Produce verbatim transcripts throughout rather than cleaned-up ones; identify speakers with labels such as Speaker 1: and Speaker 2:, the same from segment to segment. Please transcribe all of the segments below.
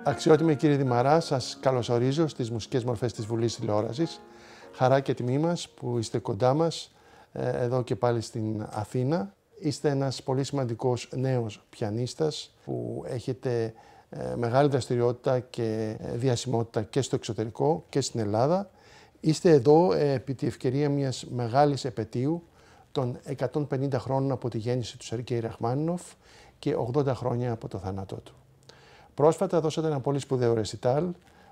Speaker 1: Αξιότιμη κύριε Δημαρά, σας καλωσορίζω στις μουσικές μορφές της Βουλής Τηλεόρασης. Χαρά και τιμή μας που είστε κοντά μας, εδώ και πάλι στην Αθήνα. Είστε ένας πολύ σημαντικός νέος πιανίστας που έχετε μεγάλη δραστηριότητα και διασημότητα και στο εξωτερικό και στην Ελλάδα. Είστε εδώ επί τη ευκαιρία μιας μεγάλης επετείου των εκατόν πενήντα χρόνων από τη γέννηση του Σεργέη Ραχμάνινοφ και ογδόντα χρόνια από το θάνατό του. Πρόσφατα δώσατε ένα πολύ σπουδαίο ρεσιτάλ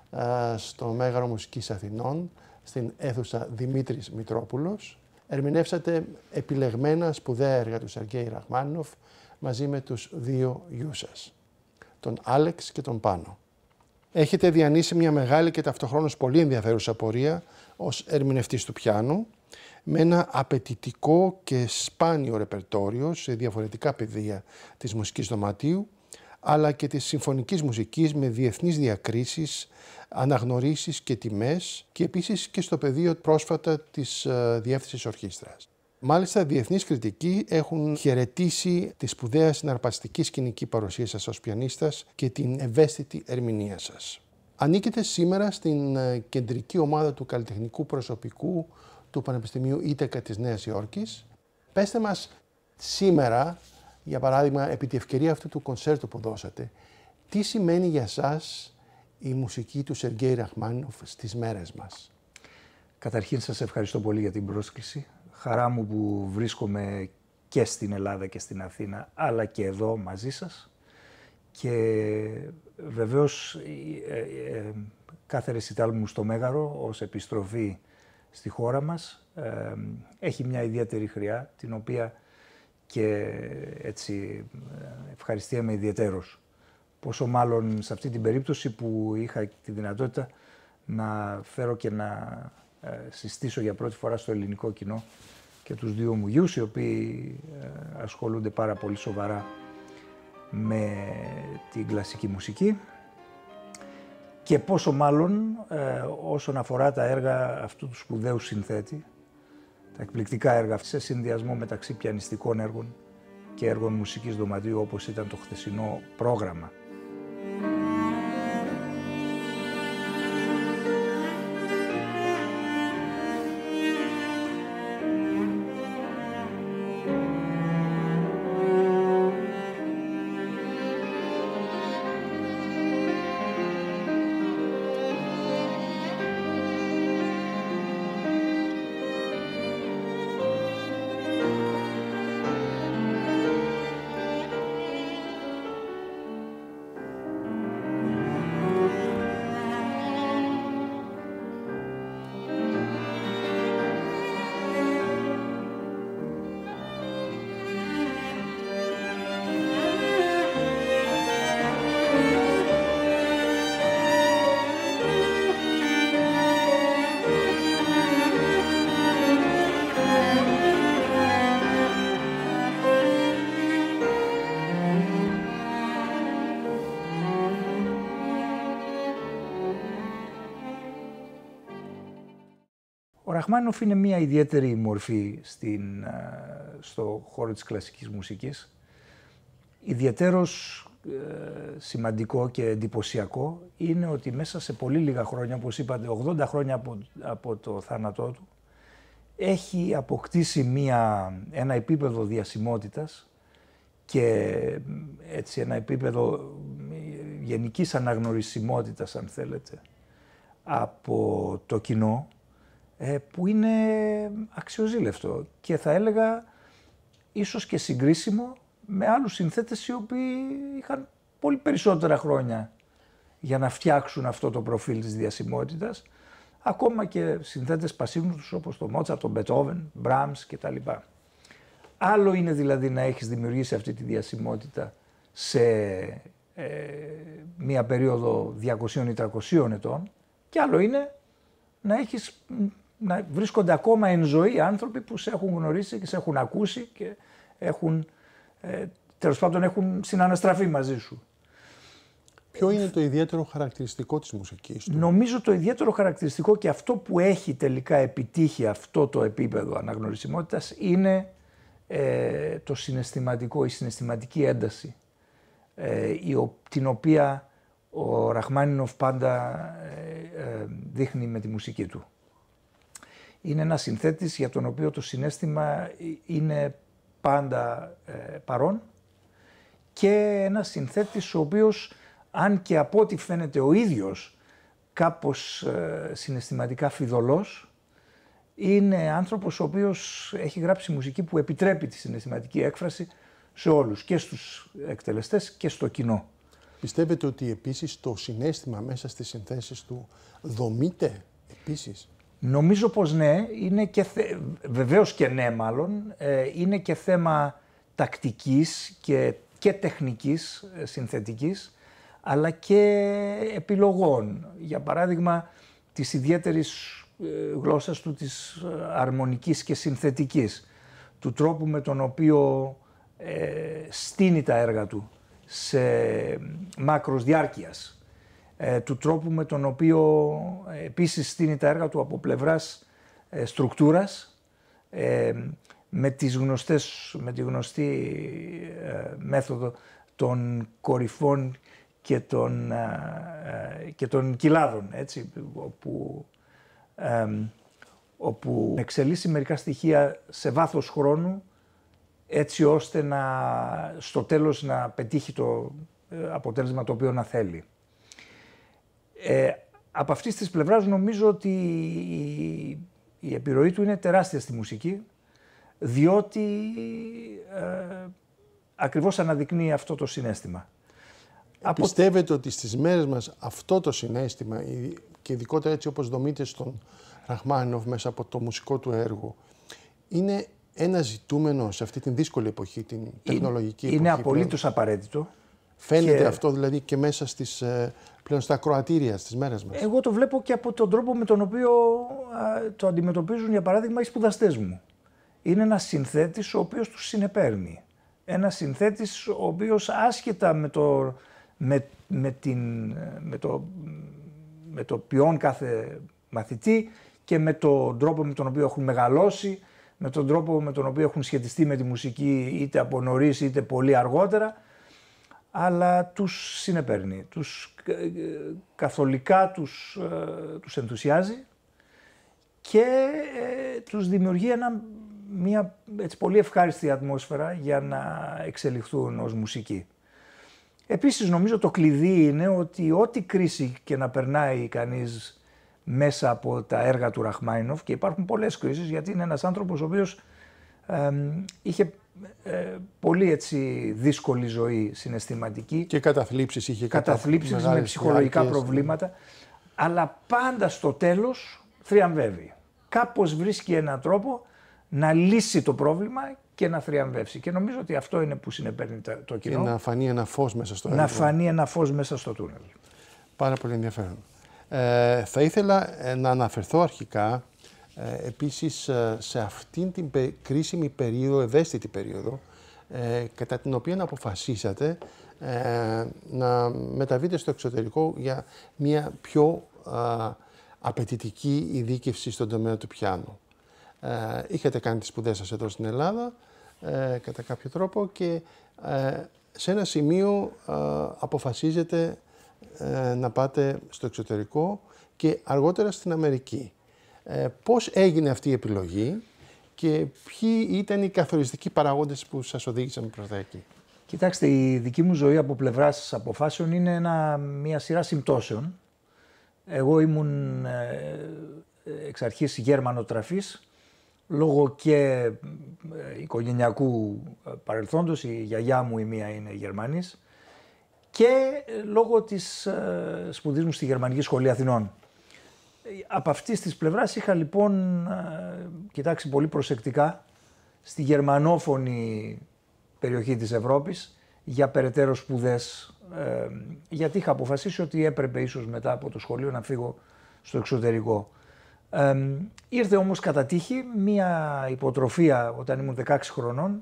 Speaker 1: στο Μέγαρο Μουσικής Αθηνών, στην αίθουσα Δημήτρης Μητρόπουλος. Ερμηνεύσατε επιλεγμένα σπουδαία έργα του Σεργέη Ραχμάνινοφ μαζί με τους δύο γιους σας, τον Άλεξ και τον Πάνο. Έχετε διανύσει μια μεγάλη και ταυτοχρόνως πολύ ενδιαφέρουσα πορεία ως ερμηνευτής του πιάνου, με ένα απαιτητικό και σπάνιο ρεπερτόριο σε διαφορετικά πεδία της μουσικής δωματίου, αλλά και της συμφωνικής μουσικής με διεθνείς διακρίσεις, αναγνωρίσεις και τιμές και επίσης και στο πεδίο πρόσφατα της uh, διεύθυνσης ορχήστρας. Μάλιστα, διεθνείς κριτικοί έχουν χαιρετήσει τη σπουδαία συναρπαστική σκηνική παρουσία σας ως πιανίστας και την ευαίσθητη ερμηνεία σας. Ανήκετε σήμερα στην uh, κεντρική ομάδα του καλλιτεχνικού προσωπικού του Πανεπιστημίου Ήτεκα της Νέας Υόρκης. Πέστε μας σήμερα, για παράδειγμα, επί τη ευκαιρία αυτού του κονσέρτου που δώσατε, τι σημαίνει για σας η μουσική του Σεργέη Ραχμάνινοφ στις μέρες μας?
Speaker 2: Καταρχήν σας ευχαριστώ πολύ για την πρόσκληση. Χαρά μου που βρίσκομαι και στην Ελλάδα και στην Αθήνα, αλλά και εδώ μαζί σας. Και βεβαίως ε, ε, κάθε ρεσιτάλ μου στο Μέγαρο ως επιστροφή στη χώρα μας ε, έχει μια ιδιαίτερη χρειά, την οποία και έτσι ευχαριστιέμαι ιδιαιτέρως. Πόσο μάλλον σε αυτή την περίπτωση που είχα τη δυνατότητα να φέρω και να ε, συστήσω για πρώτη φορά στο ελληνικό κοινό και τους δύο μου γιους, οι οποίοι ε, ασχολούνται πάρα πολύ σοβαρά με την κλασική μουσική, και πόσο μάλλον ε, όσον αφορά τα έργα αυτού του σπουδαίου συνθέτη, τα εκπληκτικά έργα σε συνδυασμό μεταξύ πιανιστικών έργων και έργων μουσικής δωματίου, όπως ήταν το χθεσινό πρόγραμμα. Ο Ραχμάνινοφ είναι μια ιδιαίτερη μορφή στην, στο χώρο της κλασικής μουσικής. Ιδιαιτέρως ε, σημαντικό και εντυπωσιακό είναι ότι μέσα σε πολύ λίγα χρόνια, όπως είπατε, ογδόντα χρόνια από, από το θάνατό του, έχει αποκτήσει μια, ένα επίπεδο διασημότητας και έτσι ένα επίπεδο γενικής αναγνωρισιμότητας, αν θέλετε, από το κοινό, που είναι αξιοζήλευτο και θα έλεγα ίσως και συγκρίσιμο με άλλους συνθέτες οι οποίοι είχαν πολύ περισσότερα χρόνια για να φτιάξουν αυτό το προφίλ της διασημότητας, ακόμα και συνθέτες πασίγνωστους όπως τον Μότσαρτ, τον Μπετόβεν, Μπράμς κτλ. Άλλο είναι δηλαδή να έχεις δημιουργήσει αυτή τη διασημότητα σε ε, μία περίοδο διακοσίων ή τριακοσίων ετών, και άλλο είναι να έχεις να βρίσκονται ακόμα εν ζωή άνθρωποι που σε έχουν γνωρίσει και σε έχουν ακούσει και έχουν, ε, τέλος πάντων έχουν συναναστραφεί μαζί σου.
Speaker 1: Ποιο είναι το ιδιαίτερο χαρακτηριστικό της μουσικής του?
Speaker 2: Νομίζω το ιδιαίτερο χαρακτηριστικό και αυτό που έχει τελικά επιτύχει αυτό το επίπεδο αναγνωρισιμότητας είναι ε, το συναισθηματικό, η συναισθηματική ένταση, ε, η, την οποία ο Ραχμάνινοφ πάντα ε, ε, δείχνει με τη μουσική του. Είναι ένας συνθέτης για τον οποίο το συναίσθημα είναι πάντα ε, παρόν και ένας συνθέτης ο οποίος, αν και από ό,τι φαίνεται ο ίδιος κάπως ε, συναισθηματικά φιδωλός, είναι άνθρωπος ο οποίος έχει γράψει μουσική που επιτρέπει τη συναισθηματική έκφραση σε όλους, και στους εκτελεστές και στο κοινό.
Speaker 1: Πιστεύετε ότι επίσης το συναίσθημα μέσα στις συνθέσεις του δομείται επίσης?
Speaker 2: Νομίζω πως ναι, είναι και θε... βεβαίως και ναι μάλλον, ε, είναι και θέμα τακτικής και, και τεχνικής ε, συνθετικής, αλλά και επιλογών. Για παράδειγμα, της ιδιαίτερης ε, γλώσσας του, της αρμονικής και συνθετικής, του τρόπου με τον οποίο ε, στείνει τα έργα του σε μάκρος διάρκειας, ε, του τρόπου με τον οποίο ε, επίσης στείνει τα έργα του από πλευράς ε, στρουκτούρας, ε, με, τις γνωστές, με τη γνωστή ε, μέθοδο των κορυφών και των, ε, και των κυλάδων, έτσι, όπου, ε, όπου εξελίσσει μερικά στοιχεία σε βάθος χρόνου, έτσι ώστε να, στο τέλος να πετύχει το αποτέλεσμα το οποίο να θέλει. Ε, από αυτής της πλευράς νομίζω ότι η, η επιρροή του είναι τεράστια στη μουσική, διότι ε, ακριβώς αναδεικνύει αυτό το συναίσθημα.
Speaker 1: Πιστεύετε ότι στις μέρες μας αυτό το συναίσθημα, και ειδικότερα έτσι όπως δομείται στον Ραχμάνινοφ μέσα από το μουσικό του έργο, είναι ένα ζητούμενο σε αυτή την δύσκολη εποχή, την τεχνολογική
Speaker 2: είναι
Speaker 1: εποχή?
Speaker 2: Είναι απολύτως απαραίτητο.
Speaker 1: Φαίνεται
Speaker 2: και...
Speaker 1: αυτό δηλαδή και μέσα στις, πλέον στα ακροατήρια στις μέρες μας?
Speaker 2: Εγώ το βλέπω και από τον τρόπο με τον οποίο α, το αντιμετωπίζουν, για παράδειγμα, οι σπουδαστές μου. Είναι ένας συνθέτης ο οποίος τους συνεπέρνει. Ένας συνθέτης ο οποίος, άσχετα με το, με, με την, με το, με το ποιόν κάθε μαθητή και με τον τρόπο με τον οποίο έχουν μεγαλώσει, με τον τρόπο με τον οποίο έχουν σχετιστεί με τη μουσική είτε από νωρίς είτε πολύ αργότερα, αλλά τους συνεπέρνει, τους καθολικά τους, τους ενθουσιάζει και ε, τους δημιουργεί ένα, μια έτσι, πολύ ευχάριστη ατμόσφαιρα για να εξελιχθούν ως μουσική. Επίσης νομίζω το κλειδί είναι ότι ό,τι κρίση και να περνάει κανείς μέσα από τα έργα του Ραχμάνινοφ, και υπάρχουν πολλές κρίσεις γιατί είναι ένας άνθρωπος ο οποίος ε, είχε ε, πολύ έτσι δύσκολη ζωή συναισθηματική.
Speaker 1: Και καταθλίψεις είχε.
Speaker 2: Καταθλίψεις με ψυχολογικά διάρκειες, προβλήματα, ναι. Αλλά πάντα στο τέλος θριαμβεύει. Κάπως βρίσκει έναν τρόπο να λύσει το πρόβλημα και να θριαμβεύσει. Και νομίζω ότι αυτό είναι που συνεπέρνει το κοινό.
Speaker 1: Και να φανεί ένα φως μέσα στο έργο.
Speaker 2: Να φανεί ένα φως μέσα στο τούνελ.
Speaker 1: Πάρα πολύ ενδιαφέρον. Ε, θα ήθελα ε, να αναφερθώ αρχικά ε, επίσης ε, σε αυτήν την πε, κρίσιμη περίοδο, ευαίσθητη περίοδο, ε, κατά την οποία αποφασίσατε ε, να μεταβείτε στο εξωτερικό για μια πιο ε, απαιτητική ειδίκευση στον τομέα του πιάνου. Ε, είχατε κάνει τις σπουδές σας εδώ στην Ελλάδα, ε, κατά κάποιο τρόπο, και ε, σε ένα σημείο ε, αποφασίζετε ε, να πάτε στο εξωτερικό και αργότερα στην Αμερική. Ε, πώς έγινε αυτή η επιλογή και ποιοι ήταν οι καθοριστικοί παραγόντες που σας οδήγησαν προς τα εκεί?
Speaker 2: Κοιτάξτε, η δική μου ζωή από πλευράς αποφάσεων είναι ένα, μια σειρά συμπτώσεων. Εγώ ήμουν ε, εξ αρχής γερμανοτραφής, λόγω και ε, οικογενειακού παρελθόντος, η γιαγιά μου η μία είναι Γερμανής, και ε, λόγω της ε, σπουδής μου στη Γερμανική Σχολή Αθηνών. Από αυτής της πλευράς είχα λοιπόν ε, κοιτάξει πολύ προσεκτικά στη γερμανόφωνη περιοχή της Ευρώπης για περαιτέρω σπουδές, ε, γιατί είχα αποφασίσει ότι έπρεπε ίσως μετά από το σχολείο να φύγω στο εξωτερικό. Ε, ήρθε όμως κατά τύχη μία υποτροφία όταν ήμουν δεκαέξι χρονών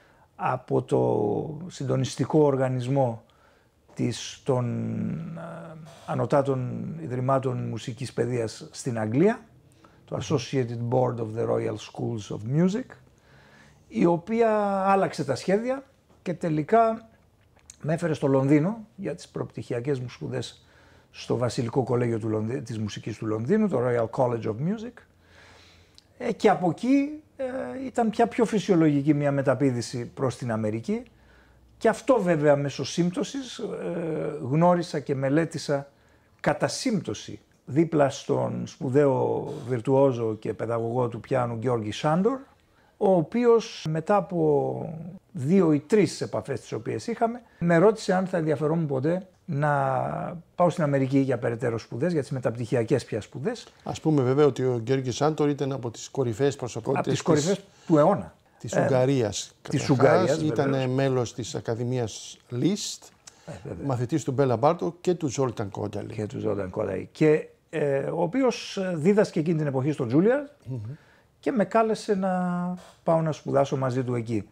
Speaker 2: από το συντονιστικό οργανισμό της, των ε, ανωτάτων ιδρυμάτων μουσικής παιδείας στην Αγγλία, το Associated Board of the Royal Schools of Music, η οποία άλλαξε τα σχέδια και τελικά με έφερε στο Λονδίνο για τις προπτυχιακές μου σπουδές στο Βασιλικό Κολέγιο του Λονδι... της Μουσικής του Λονδίνου, το Royal College of Music. Ε, και από εκεί ε, ήταν πια πιο φυσιολογική μια μεταπήδηση προς την Αμερική. Και αυτό βέβαια μέσω σύμπτωσης ε, γνώρισα και μελέτησα κατά σύμπτωση δίπλα στον σπουδαίο βιρτουόζο και παιδαγωγό του πιάνου Γιώργη Σάντορ, ο οποίος μετά από δύο ή τρεις επαφές τις οποίες είχαμε, με ρώτησε αν θα ενδιαφερόμουν ποτέ να πάω στην Αμερική για περαιτέρω σπουδές, για τις μεταπτυχιακές πια σπουδές.
Speaker 1: Ας πούμε βέβαια ότι ο Γιώργης Σάντορ ήταν από τις κορυφαίες προσωπότητες
Speaker 2: από τις κορυφαίες της... του αιώνα.
Speaker 1: Της Ουγγαρίας.
Speaker 2: Ε, της Ουγγαρίας,
Speaker 1: ήταν μέλος της Ακαδημίας Λίστ, ε, μαθητής του Μπέλα Μπάρτο και του Ζόλταν Κόνταλη.
Speaker 2: Και του Ζόλταν Κόνταλη. Και ε, ο οποίος δίδασκε εκείνη την εποχή στο Τζούλιαρντ mm-hmm. και με κάλεσε να πάω να σπουδάσω μαζί του εκεί.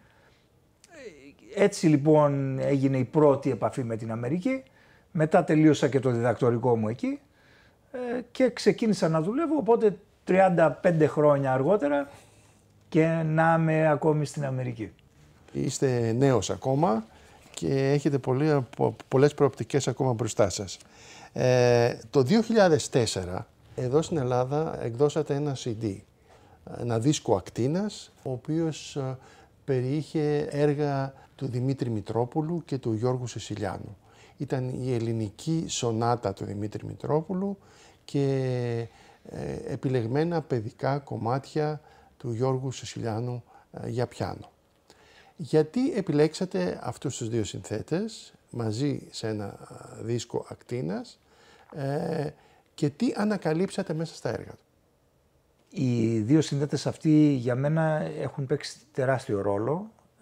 Speaker 2: Έτσι λοιπόν έγινε η πρώτη επαφή με την Αμερική. Μετά τελείωσα και το διδακτορικό μου εκεί ε, και ξεκίνησα να δουλεύω, οπότε τριάντα πέντε χρόνια αργότερα και να είμαι ακόμη στην Αμερική.
Speaker 1: Είστε νέος ακόμα και έχετε πολλές, πολλές προοπτικές ακόμα μπροστά σας. Ε, το δύο χιλιάδες τέσσερα εδώ στην Ελλάδα εκδώσατε ένα σι ντι, ένα δίσκο ακτίνας, ο οποίος ε, περιείχε έργα του Δημήτρη Μητρόπουλου και του Γιώργου Σισιλιάνου. Ήταν η ελληνική σονάτα του Δημήτρη Μητρόπουλου και ε, επιλεγμένα παιδικά κομμάτια του Γιώργου Σισιλιάνου ε, για πιάνο. Γιατί επιλέξατε αυτούς τους δύο συνθέτες μαζί σε ένα δίσκο ακτίνας ε, και τι ανακαλύψατε μέσα στα έργα του?
Speaker 2: Οι δύο συνθέτες αυτοί για μένα έχουν παίξει τεράστιο ρόλο. Ε,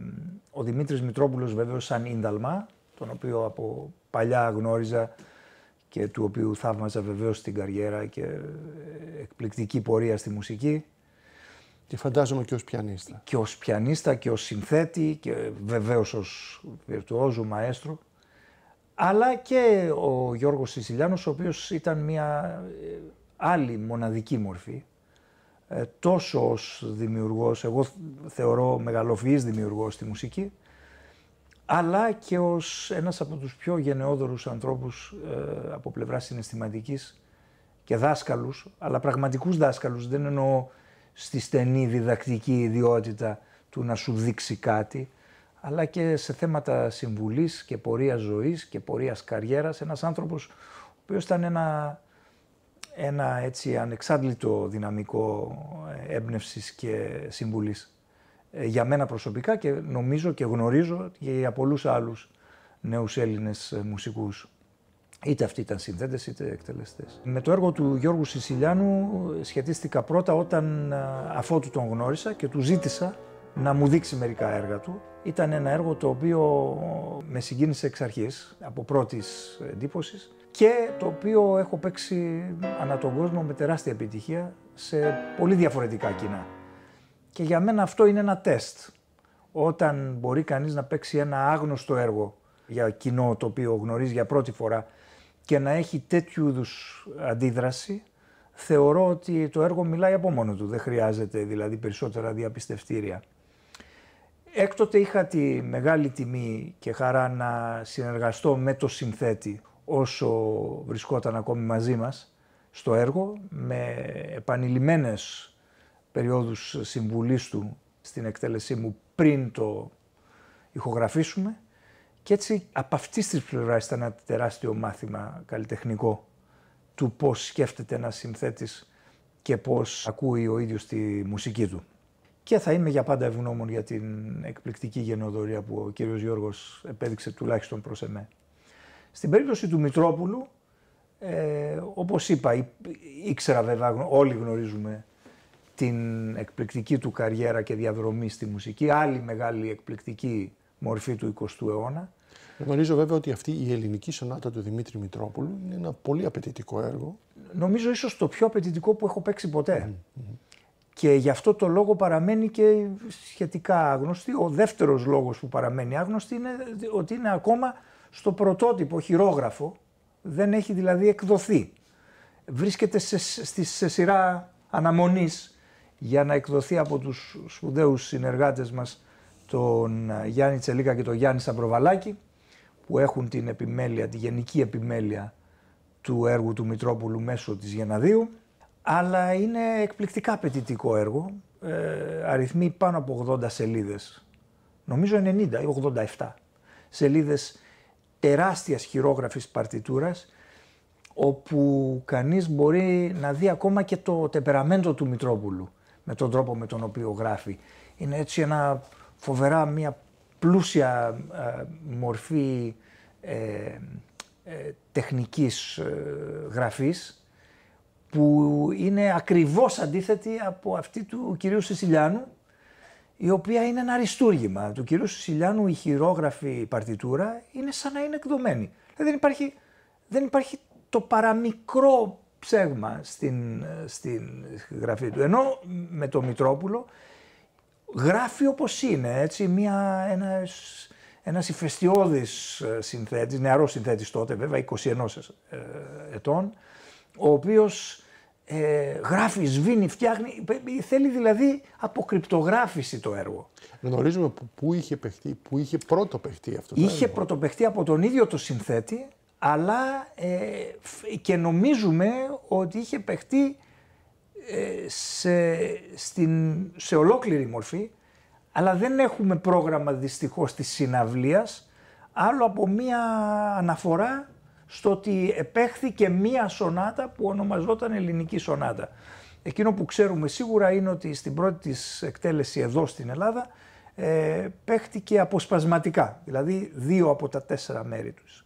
Speaker 2: ο Δημήτρης Μητρόπουλος βέβαιως σαν ίνταλμα, τον οποίο από παλιά γνώριζα και του οποίου θαύμαζα βεβαίως την καριέρα και εκπληκτική πορεία στη μουσική.
Speaker 1: Και φαντάζομαι και ως πιανίστα.
Speaker 2: Και ως πιανίστα και ως συνθέτη και βεβαίως ως βιρτουόζο μαέστρο. Αλλά και ο Γιώργος Σισιλιάνος, ο οποίος ήταν μια άλλη μοναδική μορφή. Ε, τόσο ως δημιουργός, εγώ θεωρώ μεγαλοφυής δημιουργός στη μουσική, αλλά και ως ένας από τους πιο γενναιόδωρους ανθρώπους ε, από πλευρά συναισθηματικής και δάσκαλους, αλλά πραγματικούς δάσκαλους, δεν εννοώ στη στενή διδακτική ιδιότητα του να σου δείξει κάτι, αλλά και σε θέματα συμβουλής και πορείας ζωής και πορείας καριέρας. Ένας άνθρωπος ο οποίος ήταν ένα, ένα έτσι ανεξάντλητο δυναμικό έμπνευσης και συμβουλής. Για μένα προσωπικά και νομίζω και γνωρίζω και για πολλούς άλλους νέους Έλληνες μουσικούς. Είτε αυτοί ήταν συνθέτες είτε εκτελεστές. Με το έργο του Γιώργου Σισιλιάνου σχετίστηκα πρώτα όταν αφότου τον γνώρισα και του ζήτησα να μου δείξει μερικά έργα του. Ήταν ένα έργο το οποίο με συγκίνησε εξ αρχής, από πρώτης εντύπωσης, και το οποίο έχω παίξει ανά τον κόσμο με τεράστια επιτυχία σε πολύ διαφορετικά κοινά. Και για μένα αυτό είναι ένα τεστ. Όταν μπορεί κανείς να παίξει ένα άγνωστο έργο για κοινό το οποίο γνωρίζει για πρώτη φορά και να έχει τέτοιου είδους αντίδραση, θεωρώ ότι το έργο μιλάει από μόνο του. Δεν χρειάζεται δηλαδή περισσότερα διαπιστευτήρια. Έκτοτε είχα τη μεγάλη τιμή και χαρά να συνεργαστώ με το συνθέτη όσο βρισκόταν ακόμη μαζί μας στο έργο, με επανειλημμένες περιόδους συμβουλής του στην εκτέλεσή μου πριν το ηχογραφήσουμε. Και έτσι από αυτής της πλευράς ήταν ένα τεράστιο μάθημα καλλιτεχνικό του πώς σκέφτεται ένας συνθέτης και πώς ακούει ο ίδιος τη μουσική του. Και θα είμαι για πάντα ευγνώμων για την εκπληκτική γενναιοδωρία που ο κύριος Γιώργος επέδειξε τουλάχιστον προς εμέ. Στην περίπτωση του Μητρόπουλου, ε, όπως είπα, ή, ήξερα βέβαια, όλοι γνωρίζουμε την εκπληκτική του καριέρα και διαδρομή στη μουσική, άλλη μεγάλη εκπληκτική μορφή του εικοστού αιώνα.
Speaker 1: Γνωρίζω βέβαια ότι αυτή η ελληνική σονάτα του Δημήτρη Μητρόπουλου είναι ένα πολύ απαιτητικό έργο.
Speaker 2: Νομίζω ίσως το πιο απαιτητικό που έχω παίξει ποτέ.
Speaker 1: Mm-hmm.
Speaker 2: Και γι' αυτό το λόγο παραμένει και σχετικά άγνωστη. Ο δεύτερος λόγος που παραμένει άγνωστη είναι ότι είναι ακόμα στο πρωτότυπο χειρόγραφο. Δεν έχει δηλαδή εκδοθεί. Βρίσκεται σε, σε, σε σειρά αναμονής για να εκδοθεί από τους σπουδαίους συνεργάτες μας, τον Γιάννη Τσελίκα και τον Γιάννη Σαμπροβαλάκη. που έχουν την επιμέλεια, τη γενική επιμέλεια του έργου του Μητρόπουλου μέσω της Γεναδίου, αλλά είναι εκπληκτικά απαιτητικό έργο, ε, αριθμεί πάνω από ογδόντα σελίδες, νομίζω ενενήντα ή ογδόντα επτά σελίδες τεράστιας χειρόγραφης παρτιτούρας, όπου κανείς μπορεί να δει ακόμα και το τεπεραμέντο του Μητρόπουλου με τον τρόπο με τον οποίο γράφει. Είναι έτσι ένα φοβερά μια πλούσια ε, μορφή ε, ε, τεχνικής ε, γραφής, που είναι ακριβώς αντίθετη από αυτή του κυρίου Σισιλιάνου, η οποία είναι ένα αριστούργημα. Του κυρίου Σισιλιάνου η χειρόγραφη παρτιτούρα είναι σαν να είναι εκδομένη. Δηλαδή δεν υπάρχει, δεν υπάρχει το παραμικρό ψέγμα στην, στην γραφή του. Ενώ με το Μητρόπουλο γράφει όπως είναι, έτσι, μια, ένας, ένας ηφαιστειώδης συνθέτης, νεαρός συνθέτης τότε βέβαια, είκοσι ένα ετών, ο οποίος ε, γράφει, σβήνει, φτιάχνει, θέλει δηλαδή αποκρυπτογράφηση το έργο.
Speaker 1: Γνωρίζουμε που, που είχε παιχτεί, που είχε πρώτο παιχτεί αυτό το
Speaker 2: Είχε
Speaker 1: έργο.
Speaker 2: πρωτοπαιχτεί από τον ίδιο το συνθέτη, αλλά ε, και νομίζουμε ότι είχε παιχτεί ε, σε, στην, σε ολόκληρη μορφή, αλλά δεν έχουμε πρόγραμμα δυστυχώς της συναυλίας, άλλο από μία αναφορά στο ότι επέχθηκε μία σονάτα που ονομαζόταν ελληνική σονάτα. Εκείνο που ξέρουμε σίγουρα είναι ότι στην πρώτη της εκτέλεση εδώ στην Ελλάδα ε, παίχτηκε αποσπασματικά, δηλαδή δύο από τα τέσσερα μέρη τους.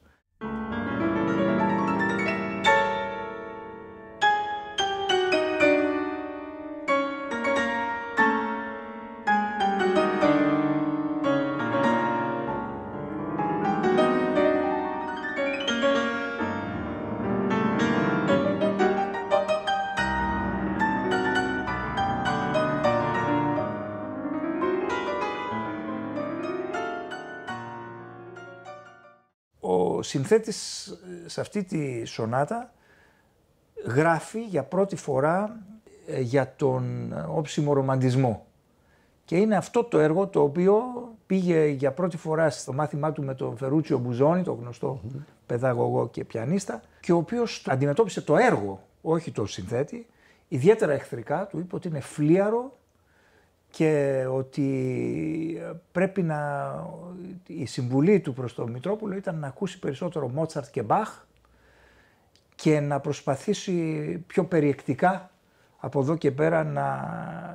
Speaker 2: Ο συνθέτης σε αυτή τη σονάτα γράφει για πρώτη φορά για τον όψιμο ρομαντισμό. Και είναι αυτό το έργο το οποίο πήγε για πρώτη φορά στο μάθημά του με τον Φερούτσιο Μπουζόνη, τον γνωστό mm-hmm. παιδαγωγό και πιανίστα, και ο οποίος αντιμετώπισε το έργο, όχι το συνθέτη, ιδιαίτερα εχθρικά. Του είπε ότι είναι φλίαρο και ότι πρέπει να... η συμβουλή του προς τον Μητρόπουλο ήταν να ακούσει περισσότερο Μότσαρτ και Μπαχ και να προσπαθήσει πιο περιεκτικά από εδώ και πέρα να,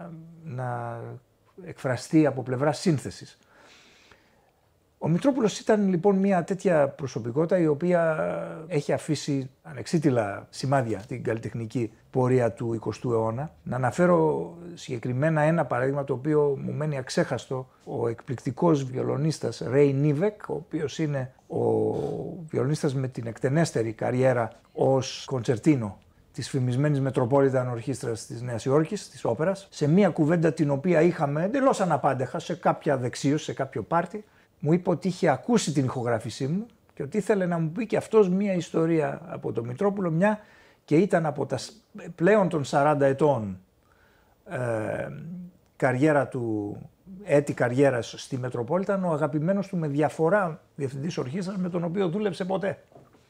Speaker 2: να εκφραστεί από πλευρά σύνθεσης. Ο Μητρόπουλος ήταν λοιπόν μια τέτοια προσωπικότητα η οποία έχει αφήσει ανεξίτηλα σημάδια την καλλιτεχνική πορεία του εικοστού αιώνα. Να αναφέρω συγκεκριμένα ένα παράδειγμα το οποίο μου μένει αξέχαστο. Ο εκπληκτικός βιολονίστας Ρέι Νίβεκ, ο οποίος είναι ο βιολονίστας με την εκτενέστερη καριέρα ως κοντσερτίνο της φημισμένης Μετροπόλιταν Ορχήστρας της Νέας Υόρκης, της όπερας, σε μια κουβέντα την οποία είχαμε εντελώς αναπάντεχα σε κάποια δεξίωση, σε κάποιο πάρτι, μου είπε ότι είχε ακούσει την ηχογράφησή μου και ότι ήθελε να μου πει και αυτός μια ιστορία από τον Μητρόπουλο, μια και ήταν από τα πλέον των σαράντα ετών ε, καριέρα του, έτη καριέρας στη Μετροπόλιταν, ο αγαπημένος του με διαφορά διευθυντής ορχήστρας με τον οποίο δούλεψε ποτέ.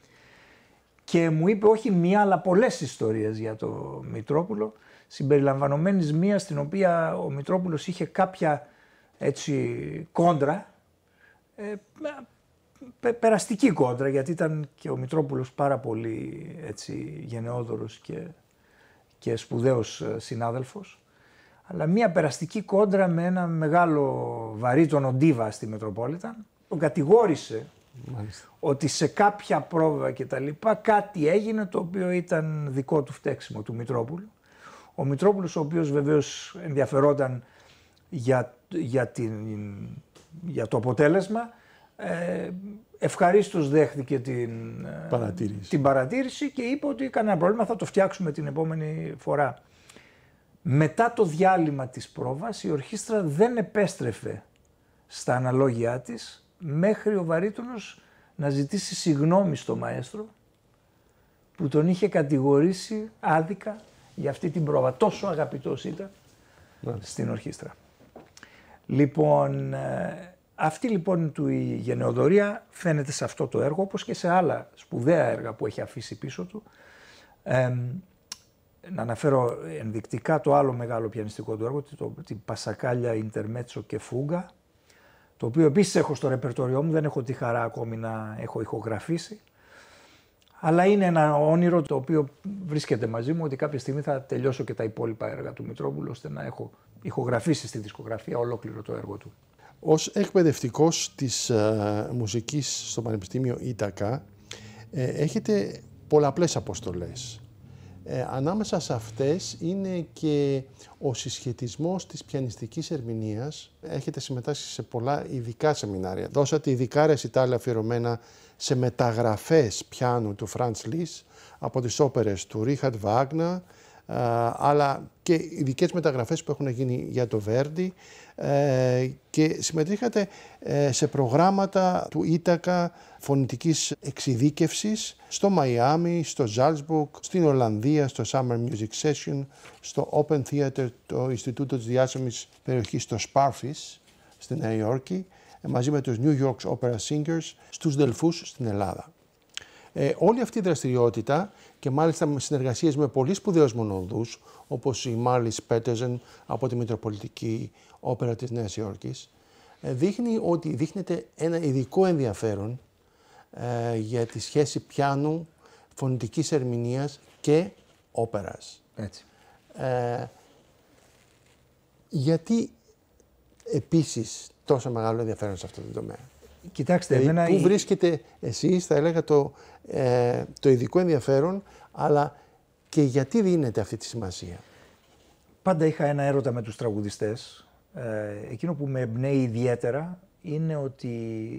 Speaker 2: Και μου είπε όχι μία αλλά πολλές ιστορίες για το Μητρόπουλο, συμπεριλαμβανομένης μία στην οποία ο Μητρόπουλος είχε κάποια έτσι κόντρα, ε, πε, περαστική κόντρα, γιατί ήταν και ο Μητρόπουλος πάρα πολύ έτσι γενναιόδωρος και, και σπουδαίος συνάδελφος, αλλά μία περαστική κόντρα με ένα μεγάλο βαρύτονο ντίβα στη Μετροπόλιταν. Τον κατηγόρησε Μάλιστα. ότι σε κάποια πρόβα και τα λοιπά κάτι έγινε το οποίο ήταν δικό του φταίξιμο του Μητρόπουλου. Ο Μητρόπουλος, ο οποίος βεβαίως ενδιαφερόταν για, για, την, για το αποτέλεσμα, ε, ευχαρίστως δέχτηκε την παρατήρηση. την παρατήρηση και είπε ότι κανένα πρόβλημα, θα το φτιάξουμε την επόμενη φορά. Μετά το διάλειμμα της πρόβας η ορχήστρα δεν επέστρεφε στα αναλόγια της μέχρι ο βαρύτονος να ζητήσει συγγνώμη στο μαέστρο που τον είχε κατηγορήσει άδικα για αυτή την πρόβα. Τόσο αγαπητός ήταν yeah. στην ορχήστρα. Λοιπόν, Αυτή λοιπόν του η γενεοδορία φαίνεται σε αυτό το έργο, όπως και σε άλλα σπουδαία έργα που έχει αφήσει πίσω του. Ε, να αναφέρω ενδεικτικά το άλλο μεγάλο πιανιστικό του έργο, το, την Πασακάλια Ιντερμέτσο και Φούγκα, το οποίο επίσης έχω στο ρεπερτόριό μου, δεν έχω τη χαρά ακόμη να έχω ηχογραφήσει. Αλλά είναι ένα όνειρο το οποίο βρίσκεται μαζί μου, ότι κάποια στιγμή θα τελειώσω και τα υπόλοιπα έργα του Μητρόπουλου, ώστε να έχω ηχογραφήσει στη δισκογραφία ολόκληρο το έργο του.
Speaker 1: Ως εκπαιδευτικός της uh, μουσικής στο Πανεπιστήμιο Ήτακα, ε, έχετε πολλαπλές αποστολές. Ε, ανάμεσα σε αυτές είναι και ο συσχετισμός της πιανιστικής ερμηνείας. Έχετε συμμετάσχει σε πολλά ειδικά σεμινάρια. Δώσατε ειδικά ρεσιτάλια αφιερωμένα σε μεταγραφές πιάνου του Φραντς Λις από τις όπερες του Ρίχαρντ Βάγνα, αλλά και ειδικές μεταγραφές που έχουν γίνει για το Βέρντι, και συμμετείχατε σε προγράμματα του Ήτακα φωνητικής εξειδίκευσης στο Μαϊάμι, στο Ζάλτσμπουργκ, στην Ολλανδία, στο Summer Music Session, στο Open Theater, το Ινστιτούτο της Διάσημης Περιοχής στο Σπάρφις στη Νέα Υόρκη, μαζί με τους New York's Opera Singers, στους Δελφούς στην Ελλάδα. Ε, όλη αυτή η δραστηριότητα, και μάλιστα με συνεργασίες με πολύ σπουδαίους μονοδούς, όπως η Μάρλις Πέτερσεν από τη Μητροπολιτική Όπερα της Νέας Υόρκης, ε, δείχνει ότι δείχνεται ένα ειδικό ενδιαφέρον ε, για τη σχέση πιάνου, φωνητικής ερμηνείας και όπερας.
Speaker 2: Έτσι.
Speaker 1: Ε, γιατί επίσης τόσο μεγάλο ενδιαφέρον σε αυτό το τομέα?
Speaker 2: Κοιτάξτε,
Speaker 1: δηλαδή,
Speaker 2: εμένα...
Speaker 1: πού
Speaker 2: η...
Speaker 1: βρίσκεται εσείς, θα έλεγα, το, ε, το ειδικό ενδιαφέρον, αλλά και γιατί δίνεται αυτή τη σημασία?
Speaker 2: Πάντα είχα ένα έρωτα με τους τραγουδιστές. Ε, εκείνο που με εμπνέει ιδιαίτερα είναι ότι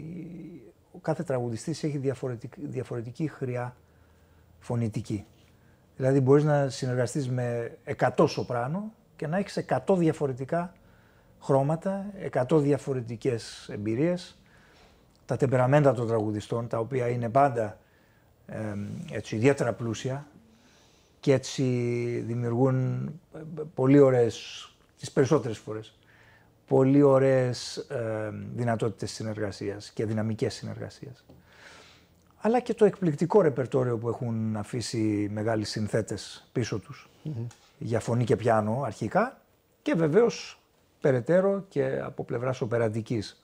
Speaker 2: ο κάθε τραγουδιστής έχει διαφορετική, διαφορετική χρειά φωνητική. Δηλαδή μπορείς να συνεργαστείς με εκατό σοπράνο και να έχεις εκατό διαφορετικά χρώματα, εκατό διαφορετικές εμπειρίες. Τα τεμπεραμέντα των τραγουδιστών, τα οποία είναι πάντα ε, έτσι, ιδιαίτερα πλούσια και έτσι δημιουργούν πολύ ωραίες, τις περισσότερες φορές, πολύ ωραίες ε, δυνατότητες συνεργασίας και δυναμικές συνεργασίας. Αλλά και το εκπληκτικό ρεπερτόριο που έχουν αφήσει μεγάλοι συνθέτες πίσω τους, mm-hmm. για φωνή και πιάνο αρχικά και βεβαίως περαιτέρω και από πλευράς οπερατικής.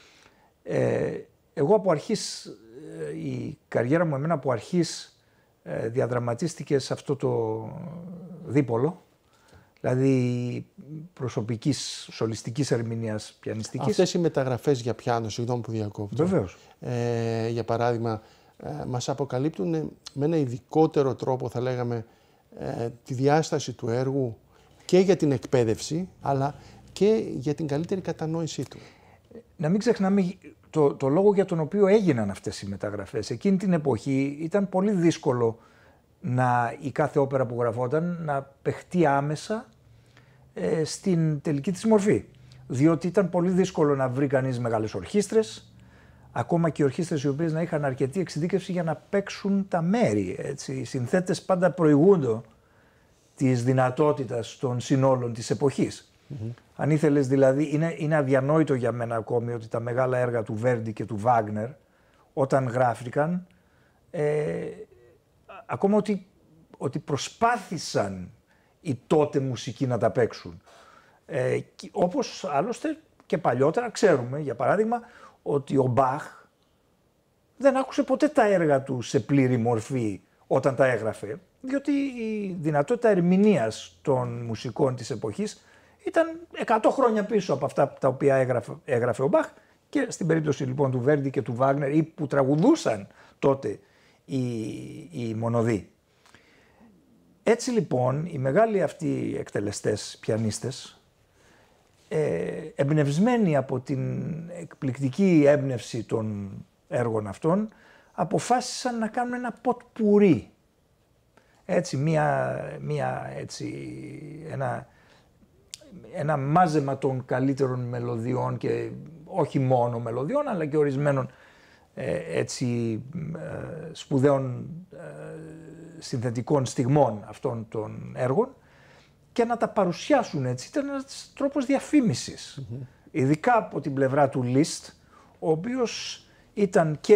Speaker 2: Ε, εγώ από αρχής, η καριέρα μου εμένα από αρχής ε, διαδραματίστηκε σε αυτό το δίπολο, δηλαδή προσωπικής, σολιστικής ερμηνείας πιανιστικής.
Speaker 1: Αυτές οι μεταγραφές για πιάνο, συγγνώμη που διακόπτω,
Speaker 2: βεβαίως.
Speaker 1: Ε, για παράδειγμα, ε, μας αποκαλύπτουν με ένα ειδικότερο τρόπο, θα λέγαμε, ε, τη διάσταση του έργου και για την εκπαίδευση, αλλά και για την καλύτερη κατανόησή του.
Speaker 2: Να μην ξεχνάμε το, το λόγο για τον οποίο έγιναν αυτές οι μεταγραφές. Εκείνη την εποχή ήταν πολύ δύσκολο να, η κάθε όπερα που γραφόταν να παιχτεί άμεσα ε, στην τελική της μορφή. Διότι ήταν πολύ δύσκολο να βρει κανείς μεγάλες ορχήστρες, ακόμα και ορχήστρες οι οποίες να είχαν αρκετή εξειδίκευση για να παίξουν τα μέρη. Έτσι. Οι συνθέτες πάντα προηγούνται της δυνατότητας των συνόλων της εποχής. Mm-hmm. Αν ήθελες δηλαδή, είναι, είναι αδιανόητο για μένα ακόμη ότι τα μεγάλα έργα του Βέρντι και του Βάγνερ, όταν γράφτηκαν, ε, ακόμα ότι, ότι προσπάθησαν οι τότε μουσικοί να τα παίξουν. Ε, όπως άλλωστε και παλιότερα ξέρουμε, για παράδειγμα, ότι ο Μπαχ δεν άκουσε ποτέ τα έργα του σε πλήρη μορφή όταν τα έγραφε, διότι η δυνατότητα ερμηνείας των μουσικών της εποχής ήταν εκατό χρόνια πίσω από αυτά τα οποία έγραφε, έγραφε ο Μπαχ, και στην περίπτωση λοιπόν του Βέρντι και του Βάγνερ, ή που τραγουδούσαν τότε οι, οι μονοδοί. Έτσι λοιπόν οι μεγάλοι αυτοί εκτελεστές πιανίστες, ε, εμπνευσμένοι από την εκπληκτική έμπνευση των έργων αυτών, αποφάσισαν να κάνουν ένα ποτπουρί. Έτσι, μία, μία, έτσι, ένα, ένα μάζεμα των καλύτερων μελωδιών, και όχι μόνο μελωδιών, αλλά και ορισμένων ε, έτσι, ε, σπουδαίων ε, συνθετικών στιγμών αυτών των έργων, και να τα παρουσιάσουν έτσι. Ήταν ένας τρόπος διαφήμισης. Mm-hmm. Ειδικά από την πλευρά του Λίστ, ο οποίος ήταν και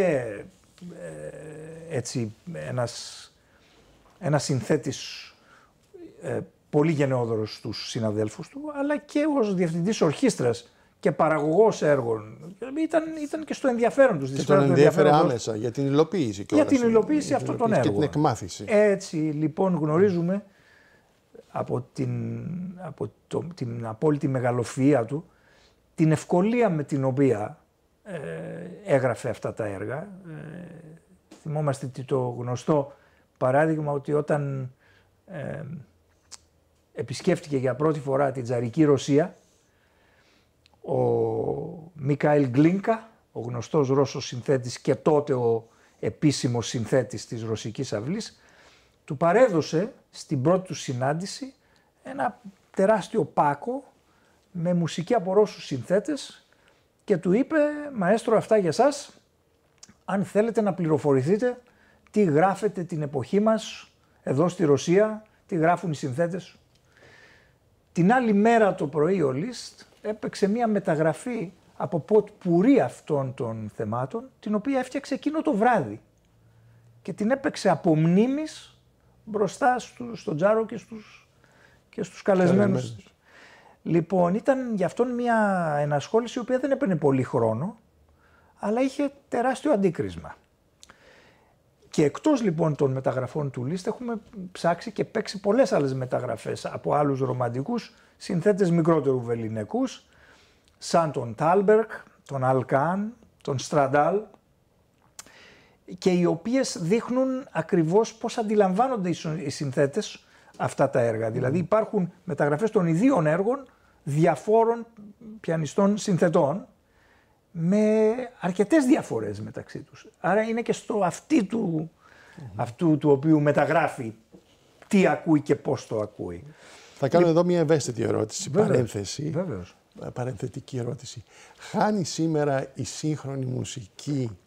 Speaker 2: ε, έτσι ένας, ένας συνθέτης ε, πολύ γενναιόδωρος στους συναδέλφους του, αλλά και ως διευθυντής ορχήστρας και παραγωγός έργων. Ήταν, ήταν και στο ενδιαφέρον τους.
Speaker 1: Και τον ενδιαφέρε άμεσα για την υλοποίηση.
Speaker 2: Για την υλοποίηση αυτών των έργων.
Speaker 1: Και την εκμάθηση.
Speaker 2: Έτσι λοιπόν γνωρίζουμε από την, από το, την απόλυτη μεγαλοφυΐα του την ευκολία με την οποία ε, έγραφε αυτά τα έργα. Ε, θυμόμαστε το γνωστό παράδειγμα ότι όταν ε, επισκέφτηκε για πρώτη φορά την τσαρική Ρωσία, ο Μικαήλ Γκλίνκα, ο γνωστός Ρώσος συνθέτης και τότε ο επίσημος συνθέτης της Ρωσικής Αυλής, του παρέδωσε στην πρώτη του συνάντηση ένα τεράστιο πάκο με μουσική από Ρώσους συνθέτες και του είπε «Μαέστρο, αυτά για σας, αν θέλετε να πληροφορηθείτε τι γράφετε την εποχή μας εδώ στη Ρωσία, τι γράφουν οι συνθέτες». Την άλλη μέρα το πρωί ο Λίστ έπαιξε μια μεταγραφή από ποτ-πουρί αυτών των θεμάτων, την οποία έφτιαξε εκείνο το βράδυ και την έπαιξε από μνήμης μπροστά στο, στον Τζάρο και στους, και στους καλεσμένους. Λοιπόν, ήταν γι' αυτόν μια ενασχόληση η οποία δεν έπαιρνε πολύ χρόνο, αλλά είχε τεράστιο αντίκρισμα. Και εκτός λοιπόν των μεταγραφών του Λίστ έχουμε ψάξει και παίξει πολλές άλλες μεταγραφές από άλλους ρομαντικούς συνθέτες μικρότερου βεληνικούς, σαν τον Τάλμπεργκ, τον Αλκάν, τον Στραντάλ, και οι οποίες δείχνουν ακριβώς πώς αντιλαμβάνονται οι συνθέτες αυτά τα έργα. Mm. Δηλαδή υπάρχουν μεταγραφές των ιδίων έργων διαφόρων πιανιστών συνθετών με αρκετές διαφορές μεταξύ τους. Άρα είναι και στο αυτί του, mm-hmm. αυτού του οποίου μεταγράφει τι ακούει και πώς το ακούει.
Speaker 1: Θα κάνω εδώ μια ευαίσθητη ερώτηση,
Speaker 2: Βέβαιως.
Speaker 1: παρένθεση,
Speaker 2: Βέβαιως.
Speaker 1: παρενθετική ερώτηση. Χάνει σήμερα η σύγχρονη μουσική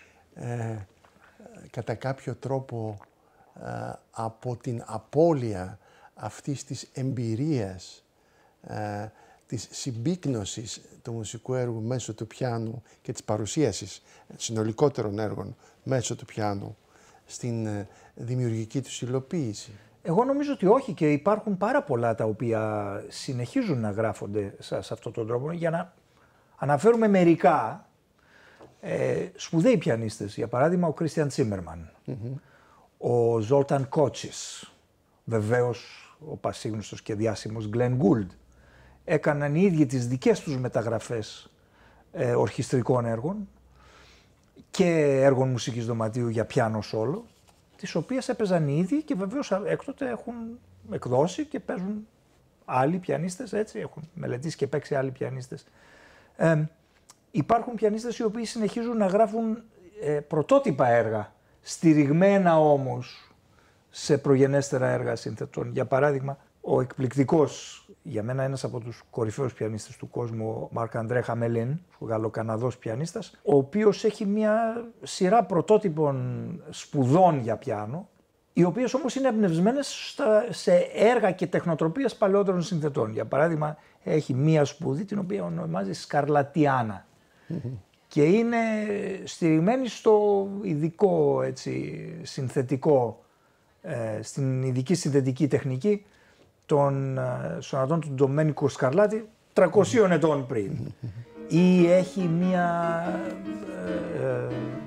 Speaker 1: ε, κατά κάποιο τρόπο ε, από την απώλεια αυτής της εμπειρίας, ε, της συμπίκνωσης του μουσικού έργου μέσω του πιάνου και της παρουσίασης συνολικότερων έργων μέσω του πιάνου στην ε, δημιουργική τους υλοποίηση?
Speaker 2: Εγώ νομίζω ότι όχι, και υπάρχουν πάρα πολλά τα οποία συνεχίζουν να γράφονται σε, σε αυτόν τον τρόπο. Για να αναφέρουμε μερικά, ε, σπουδαίοι πιανίστες, για παράδειγμα ο Κρίστιαν Τσίμερμαν, mm-hmm. ο Ζόλταν Κότσις, βεβαίως ο πασίγνωστος και διάσημος Γκλεν Γκούλντ, έκαναν οι ίδιοι τις δικές τους μεταγραφές ε, ορχιστρικών έργων και έργων μουσικής δωματίου για πιάνο σόλο, τις οποίες έπαιζαν οι ίδιοι και βεβαίως έκτοτε έχουν εκδώσει και παίζουν άλλοι πιανίστες, έτσι, έχουν μελετήσει και παίξει άλλοι πιανίστες. Ε, υπάρχουν πιανίστες οι οποίοι συνεχίζουν να γράφουν ε, πρωτότυπα έργα, στηριγμένα όμως σε προγενέστερα έργα συνθετών. Για παράδειγμα, ο εκπληκτικός, για μένα ένας από τους κορυφαίους πιανίστες του κόσμου, ο Μαρκ Αντρέ Χαμελίν, ο Γαλλοκαναδός πιανίστας, ο οποίος έχει μια σειρά πρωτότυπων σπουδών για πιάνο, οι οποίες όμως είναι εμπνευσμένες στα, σε έργα και τεχνοτροπίες παλαιότερων συνθετών. Για παράδειγμα, έχει μία σπουδή την οποία ονομάζει Σκαρλατιάνα mm-hmm. και είναι στηριγμένη στο ειδικό, έτσι, συνθετικό, ε, στην ειδική συνθετική τεχνική των σονατών του Ντομένικο Σκαρλάτι τριακοσίων mm-hmm. ετών πριν. Mm-hmm. Ή έχει μία ε, ε,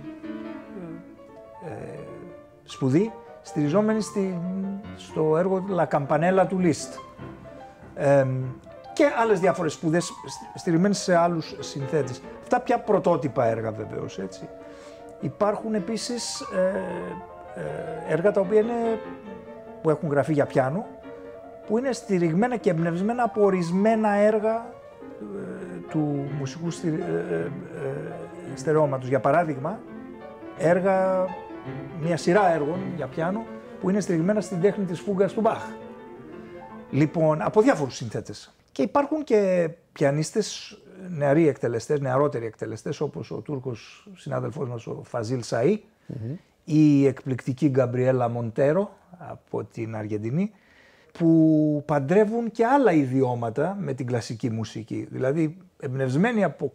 Speaker 2: ε, σπουδή στηριζόμενη στη, στο έργο La Campanella του Liszt. Ε, και άλλες διάφορες σπουδές στηριγμένες σε άλλους συνθέτες. Αυτά πια πρωτότυπα έργα βεβαίως, έτσι. Υπάρχουν επίσης ε, ε, έργα τα οποία είναι, που έχουν γραφεί για πιάνο, που είναι στηριγμένα και εμπνευσμένα από ορισμένα έργα ε, του μουσικού στερε, ε, ε, στερεώματος. Για παράδειγμα, έργα, μια σειρά έργων για πιάνο που είναι στηριγμένα στην τέχνη της φούγκας του Μπαχ. Λοιπόν, από διάφορους συνθέτες. Και υπάρχουν και πιανίστες, νεαροί εκτελεστές, νεαρότεροι εκτελεστές, όπως ο Τούρκος συνάδελφός μας ο Φαζίλ Σαΐ, mm-hmm. ή η εκπληκτική Γκαμπριέλα Μοντέρο από την Αργεντινή, που παντρεύουν και άλλα ιδιώματα με την κλασική μουσική. Δηλαδή, εμπνευσμένοι από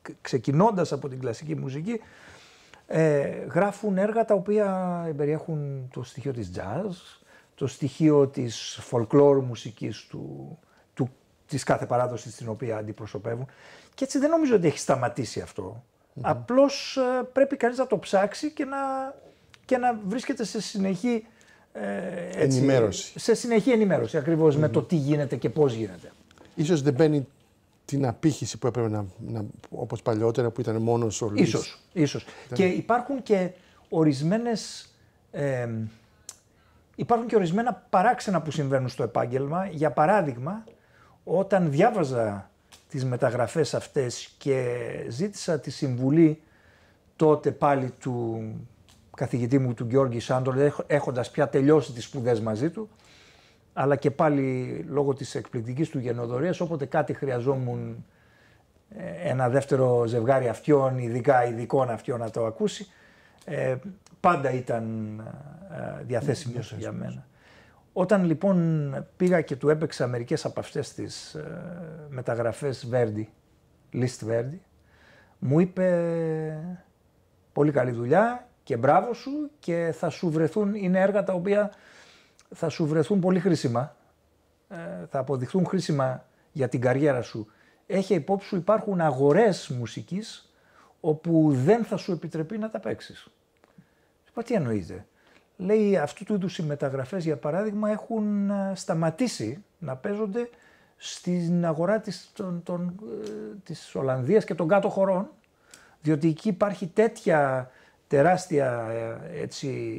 Speaker 2: ξεκινώντας από την κλασική μουσική, ε, γράφουν έργα τα οποία περιέχουν το στοιχείο της jazz, το στοιχείο της folklore μουσικής του, του, της κάθε παράδοσης την οποία αντιπροσωπεύουν. Και έτσι δεν νομίζω ότι έχει σταματήσει αυτό. Mm-hmm. Απλώς ε, πρέπει κανείς να το ψάξει και να, και να βρίσκεται σε συνεχή ε, έτσι,
Speaker 1: ενημέρωση.
Speaker 2: Σε συνεχή ενημέρωση ακριβώς mm-hmm. με το τι γίνεται και πώς γίνεται.
Speaker 1: Ίσως δεν μπαίνει την απήχηση που έπρεπε να, να όπως παλιότερα που ήταν μόνο ο Λουίς.
Speaker 2: Ίσως, ίσως. Ήταν... Και υπάρχουν και ορισμένες... Ε, υπάρχουν και ορισμένα παράξενα που συμβαίνουν στο επάγγελμα. Για παράδειγμα, όταν διάβαζα τις μεταγραφές αυτές και ζήτησα τη συμβουλή τότε πάλι του καθηγητή μου, του Γιώργη Σάντορ, έχοντας πια τελειώσει τις σπουδές μαζί του, αλλά και πάλι λόγω της εκπληκτικής του γενοδορίας, όποτε κάτι χρειαζόμουν ένα δεύτερο ζευγάρι αυτιών, ειδικά ειδικών αυτιών να το ακούσει, ε, πάντα ήταν ε, διαθέσιμος για μένα. Όταν λοιπόν πήγα και του έπαιξα μερικές από αυτές τις ε, μεταγραφές Verdi, Liszt Verdi, μου είπε πολύ καλή δουλειά και μπράβο σου και θα σου βρεθούν, είναι έργα τα οποία θα σου βρεθούν πολύ χρήσιμα, ε, θα αποδειχθούν χρήσιμα για την καριέρα σου. Έχει υπόψη σου υπάρχουν αγορές μουσικής όπου δεν θα σου επιτρέπει να τα παίξεις. Είπα, τι εννοείται. Λέει, αυτού του είδους οι μεταγραφές, για παράδειγμα, έχουν σταματήσει να παίζονται στην αγορά της, των, των, της Ολλανδίας και των κάτω χωρών, διότι εκεί υπάρχει τέτοια τεράστια έτσι,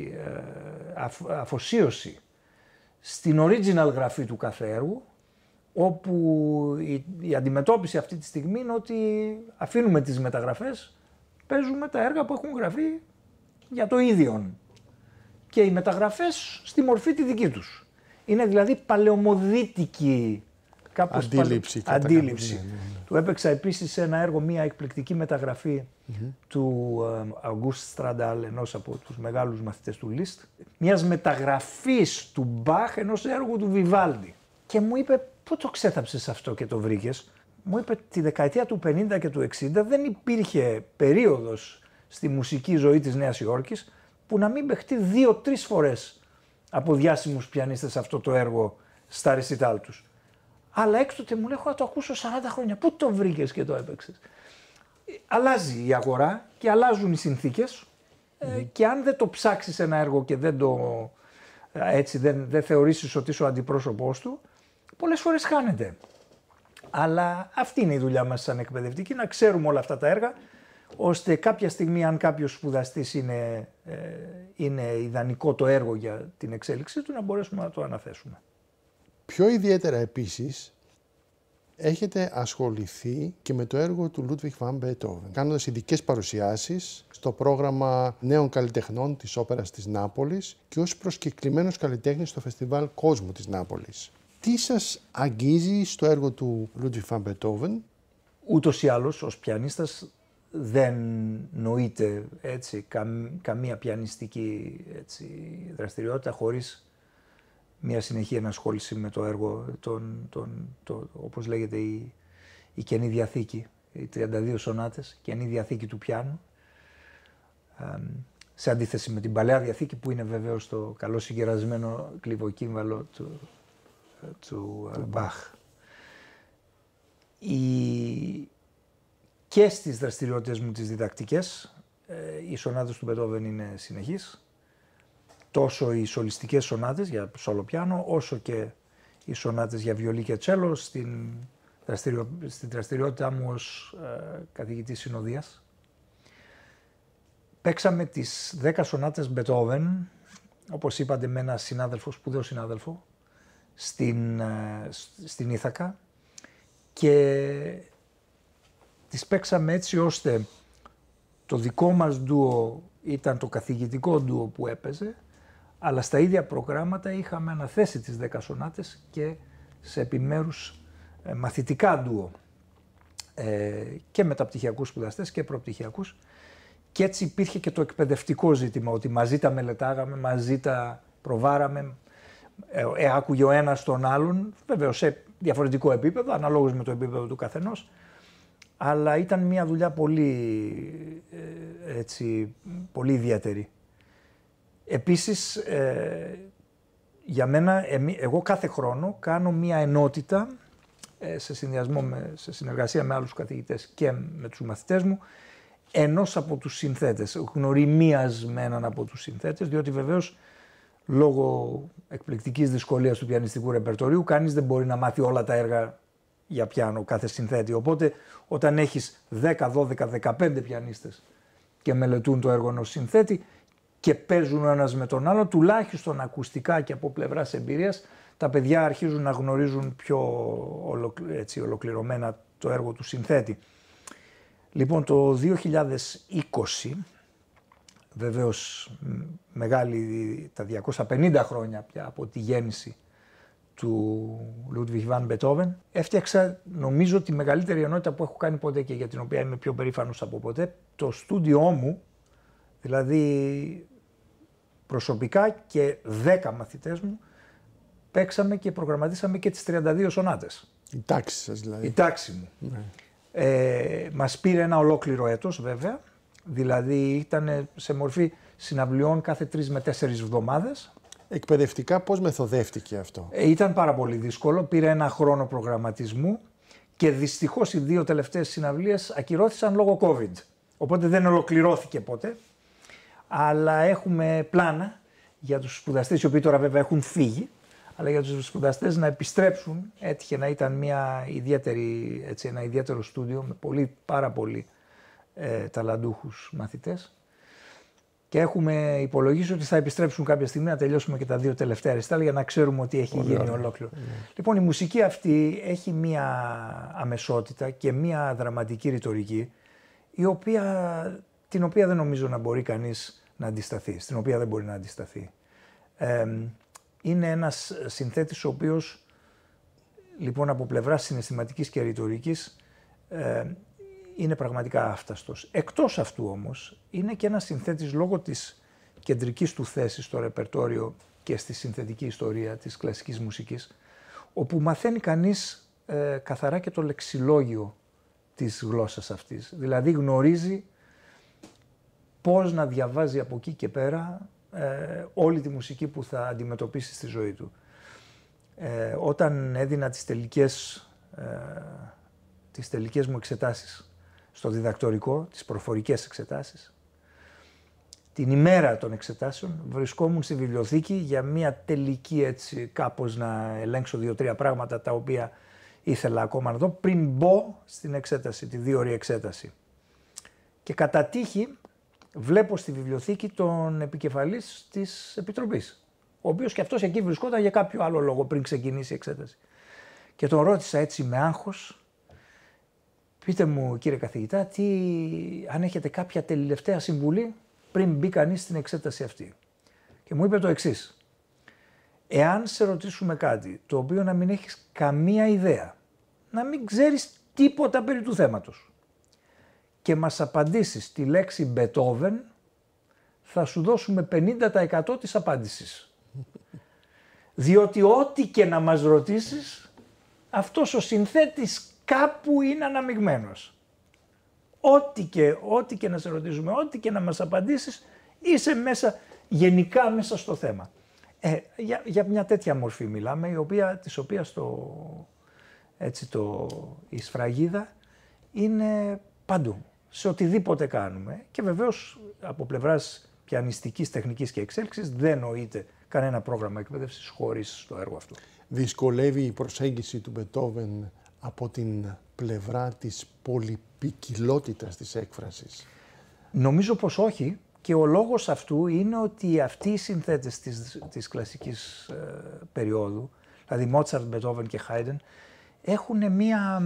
Speaker 2: αφοσίωση στην original γραφή του κάθε έργου, όπου η, η αντιμετώπιση αυτή τη στιγμή είναι ότι αφήνουμε τις μεταγραφές, παίζουμε τα έργα που έχουν γραφεί για το ίδιον. Και οι μεταγραφές στη μορφή τη δική τους. Είναι δηλαδή παλαιομοδίτικη κάπως
Speaker 1: αντίληψη.
Speaker 2: Παλαι... αντίληψη. Ναι, ναι, ναι. Του έπαιξα επίσης ένα έργο, μια εκπληκτική μεταγραφή mm-hmm. του Αυγούστ Στραντάλ, ενός από τους μεγάλους μαθητές του Λίστ, μιας μεταγραφής του Μπαχ ενός έργου του Βιβάλντι. Και μου είπε, πού το ξέθαψες αυτό και το βρήκες? Μου είπε, τη δεκαετία του πενήντα και του εξήντα δεν υπήρχε περίοδος στη μουσική ζωή της Νέας Υόρκης που να μην παιχτεί δύο-τρεις φορές από διάσημους πιανίστες αυτό το έργο στα ρεσιτάλ τους. Αλλά έκτοτε μου λέει, έχω να το ακούσω σαράντα χρόνια. Πού το βρήκες και το έπαιξες? Αλλάζει η αγορά και αλλάζουν οι συνθήκες mm-hmm. ε, και αν δεν το ψάξεις ένα έργο και δεν το έτσι δεν, δεν θεωρήσεις ότι είσαι ο αντιπρόσωπός του, πολλές φορές χάνεται. Αλλά αυτή είναι η δουλειά μας σαν εκπαιδευτικοί, να ξέρουμε όλα αυτά τα έργα, ώστε κάποια στιγμή αν κάποιος σπουδαστής είναι, ε, είναι ιδανικό το έργο για την εξέλιξή του, να μπορέσουμε να το αναθέσουμε.
Speaker 1: Πιο ιδιαίτερα επίσης, έχετε ασχοληθεί και με το έργο του Ludwig van Beethoven, κάνοντας ειδικές παρουσιάσεις στο πρόγραμμα νέων καλλιτεχνών της Όπερας της Νάπολης και ως προσκεκλημένος καλλιτέχνης στο Φεστιβάλ Κόσμου της Νάπολης. Τι σας αγγίζει στο έργο του Ludwig van Beethoven?
Speaker 2: Ούτως ή άλλως, ως πιανίστας δεν νοείται έτσι, καμ, καμία πιανιστική έτσι, δραστηριότητα χωρίς μια συνεχή ενασχόληση με το έργο, τον, τον, το, όπως λέγεται η, η Καινή Διαθήκη, οι τριάντα δύο σονάτες, Καινή Διαθήκη του πιάνου, ε, σε αντίθεση με την Παλαιά Διαθήκη που είναι βεβαίως το καλό συγκερασμένο κλιβοκύμβαλο του, του Μπαχ. Η... Και στις δραστηριότητες μου τις διδακτικές, ε, οι σονάτες του Μπετόβεν είναι συνεχείς, τόσο οι σολιστικές σονάτες για σόλο πιάνο, όσο και οι σονάτες για βιολί και τσέλο στην, δραστηριο... στην δραστηριότητά μου ως ε, καθηγητής συνοδείας. Παίξαμε τις δέκα σονάτες Μπετόβεν, όπως είπατε, με ένα συνάδελφο, σπουδαίο συνάδελφο, στην, ε, στην Ήθακα, και τις παίξαμε έτσι ώστε το δικό μας ντουο ήταν το καθηγητικό ντουο που έπαιζε, αλλά στα ίδια προγράμματα είχαμε αναθέσει τις δέκα σονάτες και σε επιμέρους ε, μαθητικά ντουο ε, και μεταπτυχιακούς σπουδαστές και προπτυχιακούς, και έτσι υπήρχε και το εκπαιδευτικό ζήτημα, ότι μαζί τα μελετάγαμε, μαζί τα προβάραμε, ε, ε, άκουγε ο ένας τον άλλον, βέβαια σε διαφορετικό επίπεδο, αναλόγως με το επίπεδο του καθενός, αλλά ήταν μια δουλειά πολύ, ε, έτσι, πολύ ιδιαίτερη. Επίσης, ε, για μένα, εγώ κάθε χρόνο κάνω μια ενότητα ε, σε συνδυασμό, με, σε συνεργασία με άλλους καθηγητές και με τους μαθητές μου, ενός από τους συνθέτες, γνωριμίας με έναν από τους συνθέτες, διότι βεβαίως λόγω εκπληκτικής δυσκολίας του πιανιστικού ρεπερτορίου κανείς δεν μπορεί να μάθει όλα τα έργα για πιάνο κάθε συνθέτη. Οπότε όταν έχεις δέκα, δώδεκα, δεκαπέντε πιανίστες και μελετούν το έργο ενός συνθέτη και παίζουν ο ένας με τον άλλο, τουλάχιστον ακουστικά και από πλευράς εμπειρίας, τα παιδιά αρχίζουν να γνωρίζουν πιο έτσι, ολοκληρωμένα το έργο του συνθέτη. Λοιπόν, το δύο χιλιάδες είκοσι, βεβαίως μεγάλη τα διακόσια πενήντα χρόνια πια από τη γέννηση του Ludwig van Beethoven, έφτιαξα νομίζω τη μεγαλύτερη ενότητα που έχω κάνει ποτέ και για την οποία είμαι πιο περήφανος από ποτέ. Το στούντιό μου, δηλαδή προσωπικά και δέκα μαθητές μου, παίξαμε και προγραμματίσαμε και τις τριάντα δύο σονάτες.
Speaker 1: Η τάξη σας δηλαδή.
Speaker 2: Η τάξη μου. Ναι. Ε, μας πήρε ένα ολόκληρο έτος βέβαια, δηλαδή ήταν σε μορφή συναυλιών κάθε τρεις με τέσσερις εβδομάδες.
Speaker 1: Εκπαιδευτικά πώς μεθοδεύτηκε αυτό?
Speaker 2: Ε, ήταν πάρα πολύ δύσκολο, πήρε ένα χρόνο προγραμματισμού και δυστυχώς οι δύο τελευταίες συναυλίες ακυρώθησαν λόγω COVID. Οπότε δεν ολοκληρώθηκε ποτέ, αλλά έχουμε πλάνα για τους σπουδαστές, οι οποίοι τώρα βέβαια έχουν φύγει, αλλά για τους σπουδαστές να επιστρέψουν. Έτυχε να ήταν μια ιδιαίτερη, έτσι, ένα ιδιαίτερο στούντιο με πολύ, πάρα πολύ ε, ταλαντούχους μαθητές. Και έχουμε υπολογίσει ότι θα επιστρέψουν κάποια στιγμή να τελειώσουμε και τα δύο τελευταία ρεστάλ για να ξέρουμε ότι έχει πολύ γίνει ωραία. Ολόκληρο. Yeah. Λοιπόν, η μουσική αυτή έχει μία αμεσότητα και μία δραματική ρητορική, η οποία, την οποία δεν νομίζω να μπορεί κανείς να αντισταθεί, στην οποία δεν μπορεί να αντισταθεί. Ε, είναι ένας συνθέτης ο οποίος, λοιπόν, από πλευράς συναισθηματικής και ρητορικής, ε, είναι πραγματικά άφταστος. Εκτός αυτού όμως, είναι και ένας συνθέτης λόγω της κεντρικής του θέσης στο ρεπερτόριο και στη συνθετική ιστορία της κλασικής μουσικής, όπου μαθαίνει κανείς ε, καθαρά και το λεξιλόγιο της γλώσσας αυτής. Δηλαδή γνωρίζει πώς να διαβάζει από εκεί και πέρα ε, όλη τη μουσική που θα αντιμετωπίσει στη ζωή του. Ε, όταν έδινα τις τελικές, ε, τις τελικές μου εξετάσεις στο διδακτορικό, τις προφορικές εξετάσεις, την ημέρα των εξετάσεων βρισκόμουν στη βιβλιοθήκη για μια τελική, έτσι, κάπως να ελέγξω δύο-τρία πράγματα τα οποία ήθελα ακόμα να δω πριν μπω στην εξέταση, τη δύο ώρη εξέταση. Και κατά τύχη βλέπω στη βιβλιοθήκη τον επικεφαλής της Επιτροπής, ο οποίος και αυτός εκεί βρισκόταν για κάποιο άλλο λόγο πριν ξεκινήσει η εξέταση. Και τον ρώτησα έτσι με άγχος, πείτε μου κύριε καθηγητά, τι, αν έχετε κάποια τελευταία συμβουλή πριν μπει κανείς στην εξέταση αυτή. Και μου είπε το εξής: εάν σε ρωτήσουμε κάτι το οποίο να μην έχεις καμία ιδέα, να μην ξέρεις τίποτα περί του θέματος και μας απαντήσεις τη λέξη Beethoven, θα σου δώσουμε πενήντα τοις εκατό της απάντησης. Διότι ό,τι και να μας ρωτήσεις, αυτός ο συνθέτης κάπου είναι αναμειγμένος. Ό,τι και, ό,τι και να σε ρωτήσουμε, ό,τι και να μας απαντήσεις, είσαι μέσα, γενικά μέσα στο θέμα. Ε, για, για μια τέτοια μορφή μιλάμε, η οποία, της οποίας το, έτσι, το, η σφραγίδα είναι παντού, σε οτιδήποτε κάνουμε. Και βεβαίως από πλευράς πιανιστικής, τεχνικής και εξέλιξης δεν νοείται κανένα πρόγραμμα εκπαίδευσης χωρίς το έργο αυτό.
Speaker 1: Δυσκολεύει η προσέγγιση του Μπετόβεν από την πλευρά της πολυπικιλότητας της έκφρασης?
Speaker 2: Νομίζω πως όχι, και ο λόγος αυτού είναι ότι αυτοί οι συνθέτες της, της κλασικής ε, περίοδου, δηλαδή Μότσαρτ, Μπετόβεν και Χάιντεν, έχουν μία,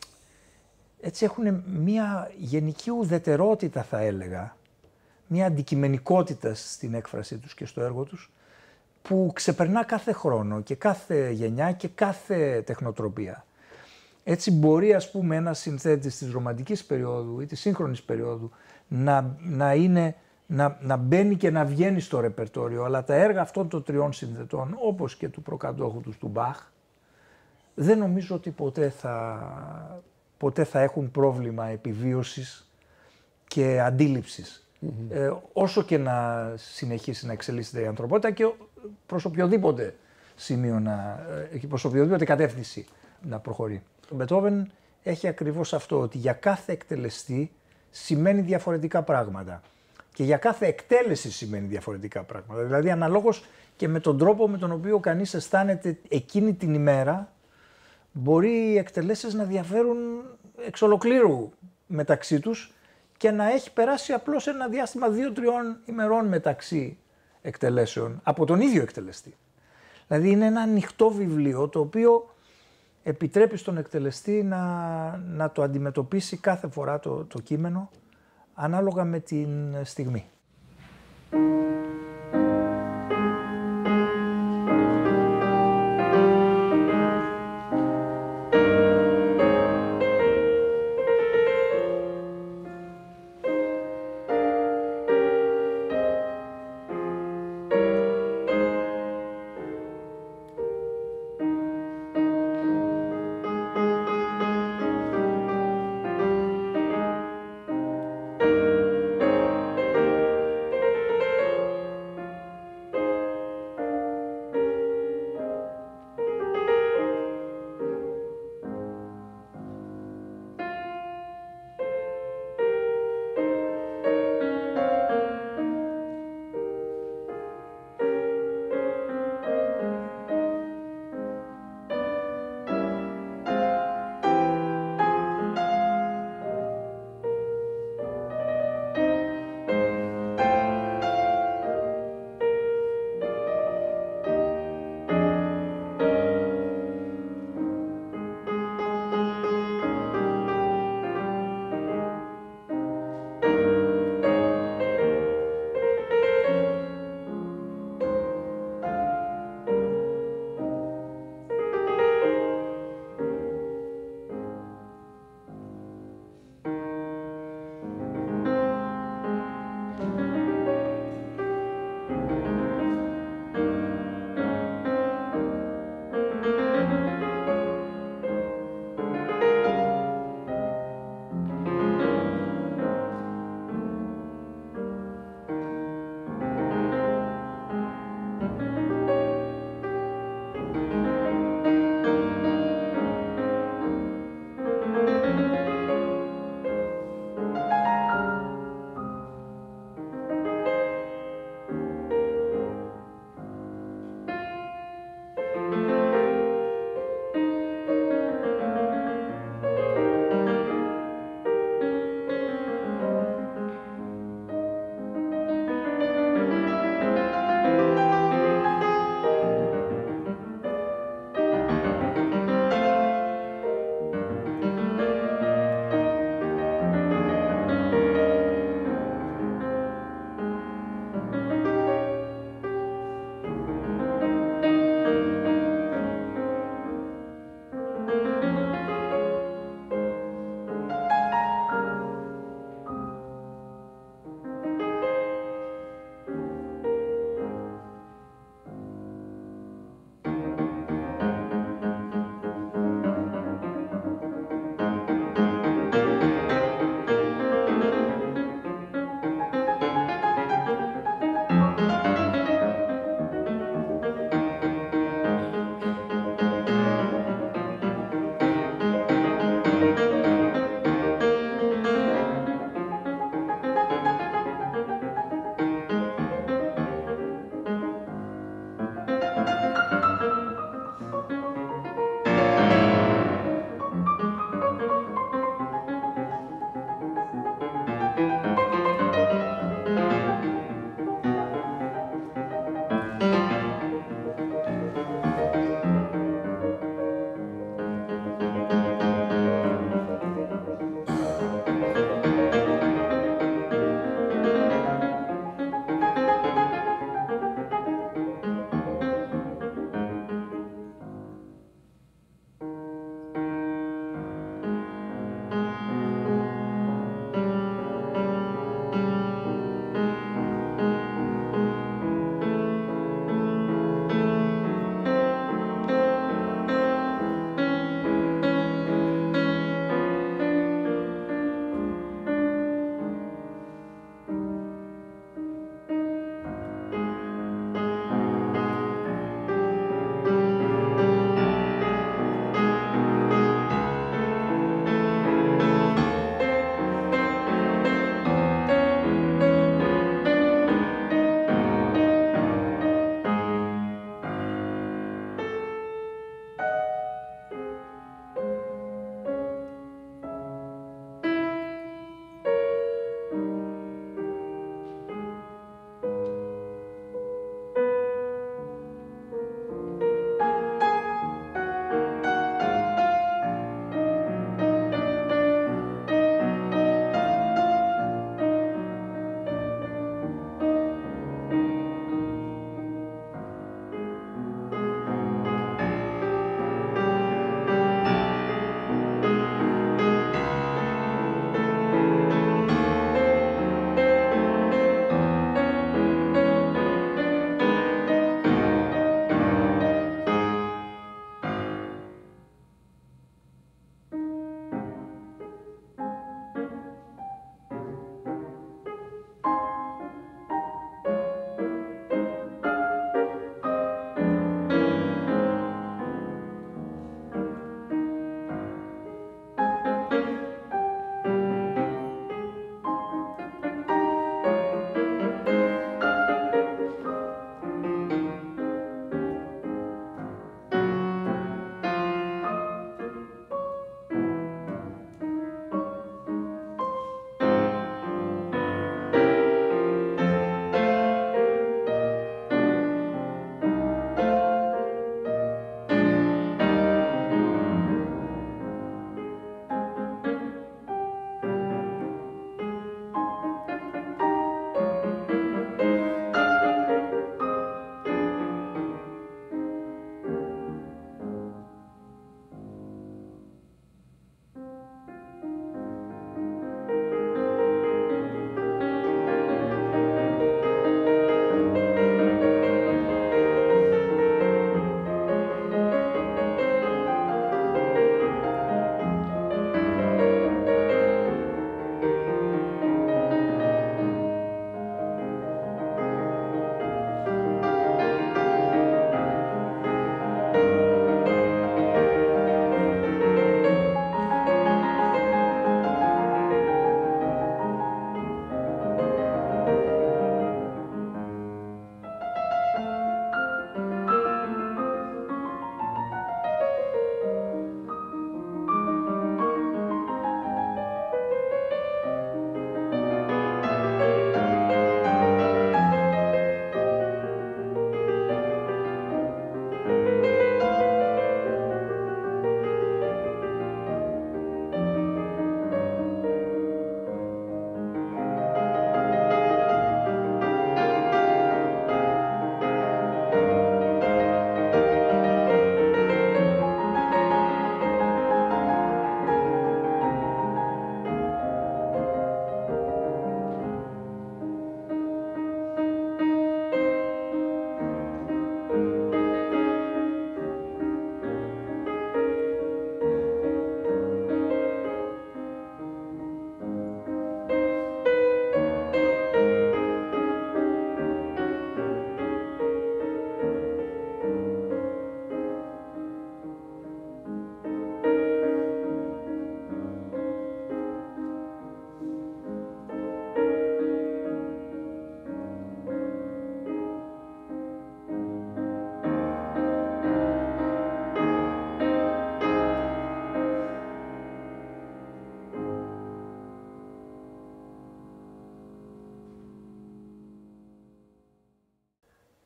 Speaker 2: έτσι, έχουν μία γενική ουδετερότητα, θα έλεγα, μία αντικειμενικότητα στην έκφρασή τους και στο έργο τους, που ξεπερνά κάθε χρόνο και κάθε γενιά και κάθε τεχνοτροπία. Έτσι μπορεί, ας πούμε, ένας συνθέτης της ρομαντικής περίοδου ή της σύγχρονης περίοδου να, να, είναι, να, να μπαίνει και να βγαίνει στο ρεπερτόριο, αλλά τα έργα αυτών των τριών συνθετών, όπως και του προκατόχου τους του Μπαχ, δεν νομίζω ότι ποτέ θα, ποτέ θα έχουν πρόβλημα επιβίωσης και αντίληψης. Mm-hmm. Ε, όσο και να συνεχίσει να εξελίσσεται η ανθρωπότητα και προς οποιοδήποτε σημείο, να, προς οποιοδήποτε κατεύθυνση να προχωρεί. Ο Μπετχόβεν έχει ακριβώς αυτό, ότι για κάθε εκτελεστή σημαίνει διαφορετικά πράγματα. Και για κάθε εκτέλεση σημαίνει διαφορετικά πράγματα. Δηλαδή αναλόγως και με τον τρόπο με τον οποίο κανείς αισθάνεται εκείνη την ημέρα, μπορεί οι εκτελέσεις να διαφέρουν εξ ολοκλήρου μεταξύ τους και να έχει περάσει απλώς ένα διάστημα δύο-τριών ημερών μεταξύ εκτελέσεων από τον ίδιο εκτελεστή. Δηλαδή είναι ένα ανοιχτό βιβλίο το οποίο επιτρέπει στον εκτελεστή να, να το αντιμετωπίσει κάθε φορά το, το κείμενο ανάλογα με την στιγμή.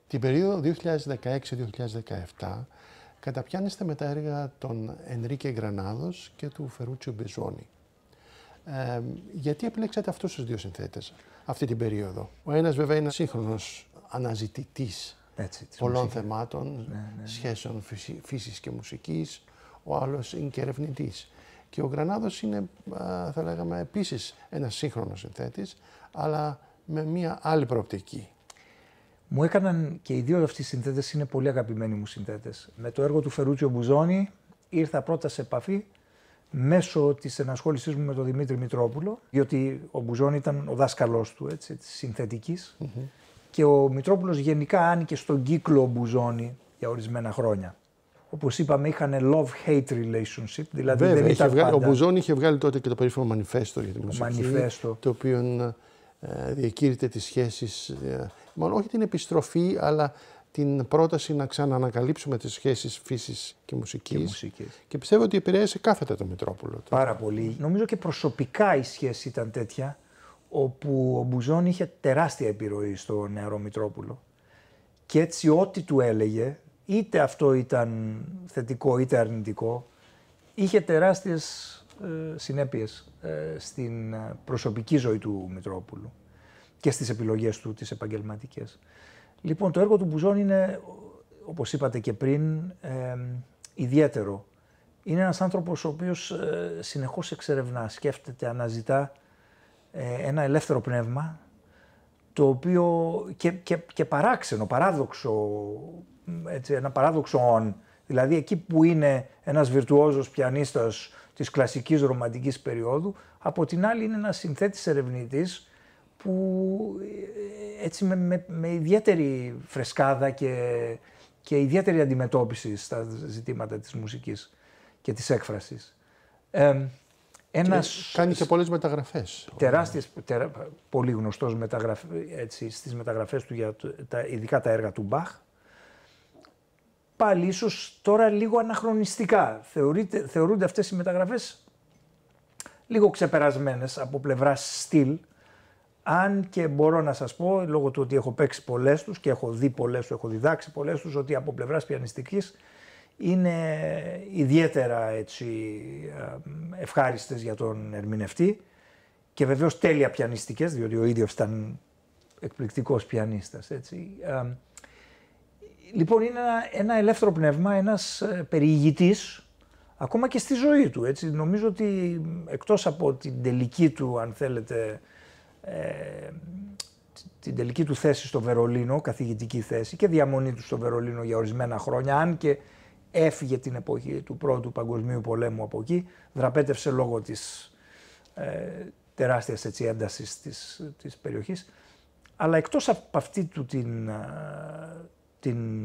Speaker 1: Την περίοδο δύο χιλιάδες δεκαέξι με δύο χιλιάδες δεκαεπτά καταπιάνεστε με τα έργα των Ενρίκε Γκρανάδος και του Φερούτσιο Μπεζόνι. Ε, γιατί επιλέξατε αυτούς τους δύο συνθέτες αυτή την περίοδο? Ο ένας βέβαια είναι σύγχρονος αναζητητής Έτσι, πολλών μουσικής. θεμάτων, ναι, ναι, ναι. σχέσεων φύση, φύσης και μουσικής, ο άλλος είναι και ερευνητής. Και ο Γκρανάδος είναι, θα λέγαμε, επίσης ένας σύγχρονος συνθέτης, αλλά με μία άλλη προοπτική.
Speaker 2: Μου έκαναν και οι δύο αυτοί οι συνθέτες, είναι πολύ αγαπημένοι μου συνθέτες. Με το έργο του Φερούτσιο Μπουζόνι ήρθα πρώτα σε επαφή μέσω της ενασχόλησής μου με τον Δημήτρη Μητρόπουλο, διότι ο Μπουζόνι ήταν ο δάσκαλός του, έτσι, της συνθετικής, mm-hmm. και ο Μητρόπουλος γενικά άνοικε στον κύκλο Μπουζόνι για ορισμένα χρόνια. Όπως είπαμε, είχαν love-hate relationship, δηλαδή
Speaker 1: Βέβαια,
Speaker 2: δεν ήταν
Speaker 1: βγάλει,
Speaker 2: πάντα.
Speaker 1: Ο Μπουζόνι είχε βγάλει τότε και το περίφημο μανιφέστο για τη μουσική,
Speaker 2: μανιφέστο.
Speaker 1: το οποίο ε, διακήρυτε τις σχέσεις, ε, μάλλον όχι την επιστροφή, αλλά την πρόταση να ξαναανακαλύψουμε τις σχέσεις φύσης και μουσικής.
Speaker 2: Και, μουσικής.
Speaker 1: Και πιστεύω ότι επηρέασε κάθετα τον Μητρόπουλο.
Speaker 2: Πάρα πολύ. Νομίζω και προσωπικά η σχέση ήταν τέτοια, όπου ο Μπουζόνι είχε τεράστια επιρροή στο νεαρό Μητρόπουλο. Και έτσι ό,τι του έλεγε, είτε αυτό ήταν θετικό είτε αρνητικό, είχε τεράστιες ε, συνέπειες ε, στην προσωπική ζωή του Μητρόπουλου και στις επιλογές του τις επαγγελματικές. Λοιπόν, το έργο του Μπουζόνι είναι, όπως είπατε και πριν, ε, ιδιαίτερο. Είναι ένας άνθρωπος ο οποίος ε, συνεχώς εξερευνά, σκέφτεται, αναζητά ε, ένα ελεύθερο πνεύμα, το οποίο και, και, και παράξενο, παράδοξο, έτσι, ένα παράδοξο όν. Δηλαδή εκεί που είναι ένας βιρτουόζος πιανίστας της κλασικής ρομαντικής περίοδου, από την άλλη είναι ένας συνθέτης ερευνητής που έτσι με, με, με ιδιαίτερη φρεσκάδα και, και ιδιαίτερη αντιμετώπιση στα ζητήματα της μουσικής και της έκφρασης. Ε, ένας,
Speaker 1: και κάνει και πολλές μεταγραφές.
Speaker 2: Τεράστιες, τερα, πολύ γνωστός μεταγραφ, έτσι, στις μεταγραφές του, για τα, ειδικά τα έργα του Μπαχ. Πάλι ίσως τώρα λίγο αναχρονιστικά. Θεωρείται, θεωρούνται αυτές οι μεταγραφές λίγο ξεπερασμένες από πλευράς στυλ, αν και μπορώ να σας πω, λόγω του ότι έχω παίξει πολλές τους και έχω δει πολλές τους, έχω διδάξει πολλές τους, ότι από πλευράς πιανιστικής είναι ιδιαίτερα έτσι, ευχάριστες για τον ερμηνευτή και βεβαίως τέλεια πιανιστικές, διότι ο ίδιος ήταν εκπληκτικός πιανίστας. Έτσι. Λοιπόν, είναι ένα, ένα ελεύθερο πνεύμα, ένας περιηγητής, ακόμα και στη ζωή του. Έτσι. Νομίζω ότι εκτός από την τελική του, αν θέλετε, ε, την τελική του θέση στο Βερολίνο, καθηγητική θέση και διαμονή του στο Βερολίνο για ορισμένα χρόνια, αν και έφυγε την εποχή του Πρώτου Παγκοσμίου Πολέμου από εκεί, δραπέτευσε λόγω της ε, τεράστιας έτσι, έντασης της, της περιοχής. Αλλά εκτός από αυτή του την, την